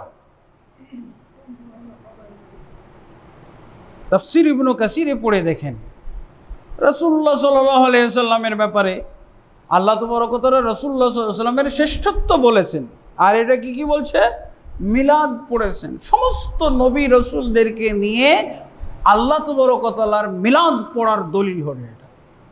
তাফসীর ইবনে কাসিরে পড়ে দেখেন, রাসূলুল্লাহ সাল্লাল্লাহু আলাইহি ওয়াসাল্লামের ব্যাপারে আল্লাহ তাবারক ওয়া তাআলা রাসূলুল্লাহ সাল্লাল্লাহু আলাইহি ওয়াসাল্লামের শ্রেষ্ঠত্ব বলেছেন, আর এটা কি কি বলছে? মিলাদ পড়েছেন। সমস্ত নবী রাসূলদেরকে নিয়ে আল্লাহ তাবারক ওয়া তাআলার মিলাদ পড়ার দলিল হবে এটা।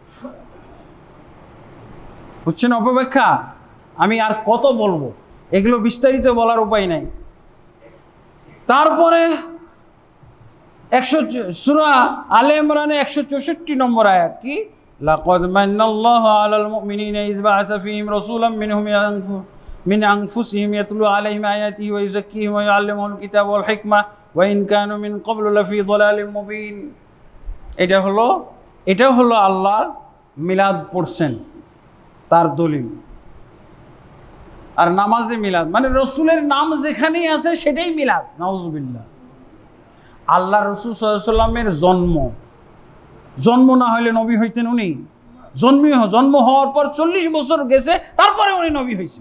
বুঝছেন অপব্যাখ্যা? আমি আর কত বলবো, এগুলো বিস্তারিত বলার উপায় নাই। তারপরে একশো সূরা আলে ইমরানে একশো চৌষট্টি নম্বর আয়াত কি? লাকাদ মান্নাল্লাহু আলাল মুমিনিনা ইয বা'আসা ফীহিম রাসূলাম মিনহুম মিন আনফুসিহিম ইয়াতলু আলাইহিম আয়াতিহি ওয়া ইউযাক্কিহিম ওয়া ইউআল্লিমুহুমুল কিতাবা ওয়াল হিকমা ওয়া ইন কানু মিন ক্বাবলু লাফী যালালিম মুবিন। এটা হলো এটা হলো আল্লাহর মিলাদ পড়ছেন তার দলিল। আর নামাজে মিলাদ মানে রসুলের নাম যেখানেই আছে সেটাই মিলাদ। নাউজুবিল্লাহ। আল্লাহ রসুল সাল্লাল্লাহু আলাইহি ওয়াসাল্লামের জন্ম, জন্ম না হলে নবী হইতেন উনি? জন্ম জন্ম হওয়ার পর চল্লিশ বছর গেছে, তারপরে উনি নবী হয়েছে।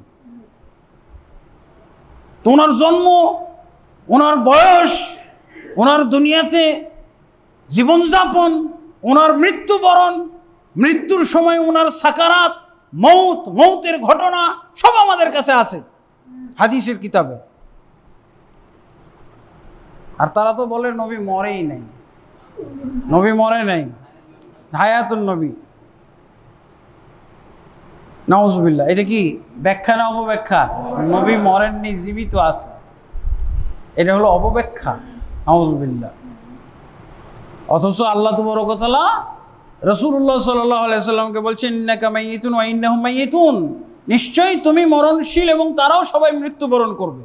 তো ওনার জন্ম, ওনার বয়স, ওনার দুনিয়াতে জীবনযাপন, ওনার মৃত্যুবরণ, মৃত্যুর সময় ওনার সাকারাত, মৌত, মৌতের ঘটনা সব আমাদের কাছে আছে হাদিসের কিতাবে। আর তারা তো বলে নবী মরেই নাই, নবী মরে নাই, হায়াতুন নবী। নাউজুবিল্লাহ। এটা কি ব্যাখ্যা না অপব্যাখ্যা? নবী মরেননি, জীবিত আছে। এটা হলো অপব্যাখ্যা। নাউজুবিল্লাহ। অথচ আল্লাহ তাবারক ওয়া তাআলা রাসূলুল্লাহ সাল্লাল্লাহু আলাইহি সাল্লামকে বলছেন ইন্নাকা মাইয়িতুন ওয়া ইন্নাহুম মাইয়িতুন, নিশ্চয়ই তুমি মরণশীল এবং তারাও সবাই মৃত্যুবরণ করবে।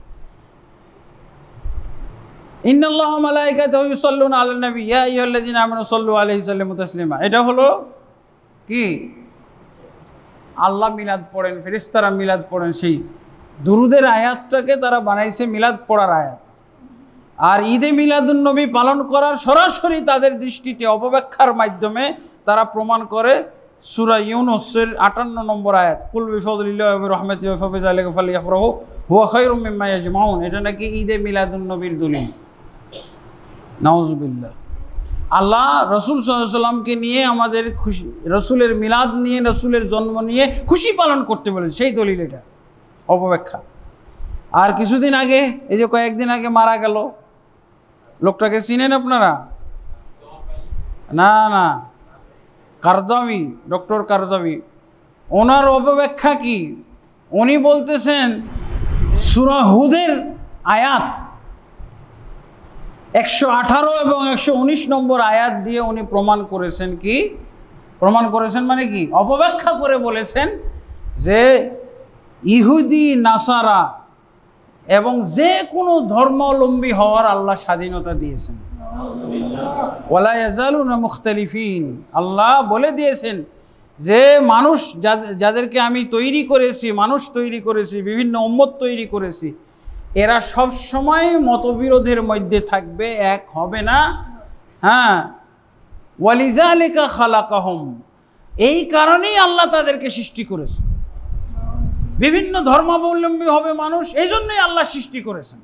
ইন্নাল্লাহা ওয়া মালাইকাতাহু ইউসাল্লুনা আলান নবী ইয়া আইয়ুহাল্লাযীনা আমানু সাল্লু আলাইহি ওয়া সাল্লিমু তাসলিমা। এটা হলো কি আল্লাহ মিলাদ পড়েন, ফেরেশতারা মিলাদ পড়েন, সেই দুরুদের আয়াতটাকে তারা বানাইছে মিলাদ পড়ার আয়াত। আর ঈদে মিলাদুন নবী পালন করার সরাসরি তাদের দৃষ্টিতে অপব্যাখ্যার মাধ্যমে তারা প্রমাণ করে সূরা ইউনূসের আটান্ন নম্বর আয়াত, কুল বিফাদলিল্লাহি ওয়া বিরহমাতিহি ওয়া ফাবিযালিকা ফালইফরাহু হুয়া খায়রুম মিম্মা ইয়াজমাউন। এটা নাকি ঈদে মিলাদুন নবীর দলিল। নাউজুবিল্লাহ। আল্লাহ রসুল সাল্লাল্লাহু আলাইহি সাল্লামকে নিয়ে আমাদের খুশি, রসুলের মিলাদ নিয়ে, রসুলের জন্ম নিয়ে খুশি পালন করতে বলেছে, সেই দলিল এটা অপব্যাখ্যা। আর কিছুদিন আগে, এই যে কয়েকদিন আগে মারা গেল লোকটাকে চিনেন আপনারা? না না, কারজাবি, ডক্টর কারজাবি। ওনার অপব্যাখ্যা কি? উনি বলতেছেন সূরা হুদের আয়াত একশো আঠারো এবং একশো উনিশ নম্বর আয়াত দিয়ে উনি প্রমাণ করেছেন কি? প্রমাণ করেছেন মানে কি? অপব্যাখ্যা করে বলেছেন যে ইহুদি, নাসারা এবং যে কোনো ধর্মাবলম্বী হওয়ার আল্লাহ স্বাধীনতা দিয়েছেন। ওয়ালা ইয়াজালুনা মুখতালিফিন। আল্লাহ বলে দিয়েছেন যে মানুষ যাদেরকে আমি তৈরি করেছি, মানুষ তৈরি করেছি, বিভিন্ন উম্মত তৈরি করেছি, এরা সব সময় মতবিরোধের মধ্যে থাকবে, এক হবে না। হ্যাঁ, ওয়ালিযালিকা খালাকাহুম, এই কারণেই আল্লাহ তাদেরকে সৃষ্টি করেছে। বিভিন্ন ধর্মাবলম্বী হবে মানুষ, এই জন্যই আল্লাহ সৃষ্টি করেছেন।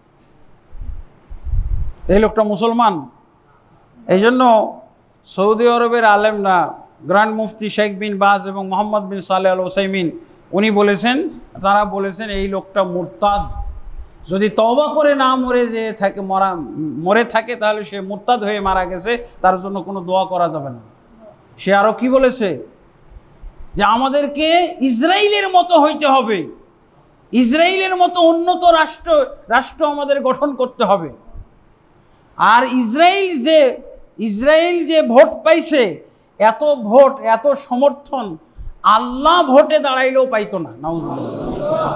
এই লোকটা মুসলমান। এই জন্য সৌদি আরবের আলেমরা, গ্র্যান্ড মুফতি শেখ বিন বাজ এবং মোহাম্মদ বিন সালেহ আল উসাইমিন, উনি বলেছেন, তারা বলেছেন এই লোকটা মুরতাদ। যদি তওবা করে না মরে যে থাকে, মরা মরে থাকে, তাহলে সে মুরতাদ হয়ে মারা গেছে, তার জন্য কোনো দোয়া করা যাবে না। সে আরও কি বলেছে? যে আমাদেরকে ইসরায়েলের মতো হইতে হবে, ইসরায়েলের মতো উন্নত রাষ্ট্র রাষ্ট্র আমাদের গঠন করতে হবে। আর ইসরায়েল যে ইসরায়েল যে ভোট পাইছে, এত ভোট, এত সমর্থন আল্লাহ ভোটে দাঁড়াইলেও পাইতো না। নাউজুবিল্লাহ।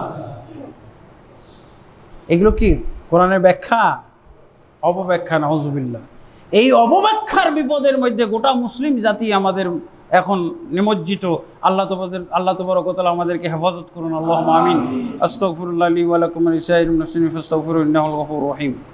এগুলো কি কোরআনের ব্যাখ্যা? অপব্যাখ্যা। নাউজুবিল্লাহ। এই অপব্যাখ্যার বিপদের মধ্যে গোটা মুসলিম জাতি আমাদের এখন নিমজ্জিত। আল্লাহ তোমাদের আল্লাহ তাবারক ওয়া তাআলা আমাদেরকে হেফাজত করুন। আল্লাহুম্মা আমিন। আস্তাগফিরুল্লাহ লি ওয়া লাকুম ওয়া লিসাইরিল মুসলিমিন ফাস্তাগফিরুহু ইন্নাহুল গফুরুর রহিম।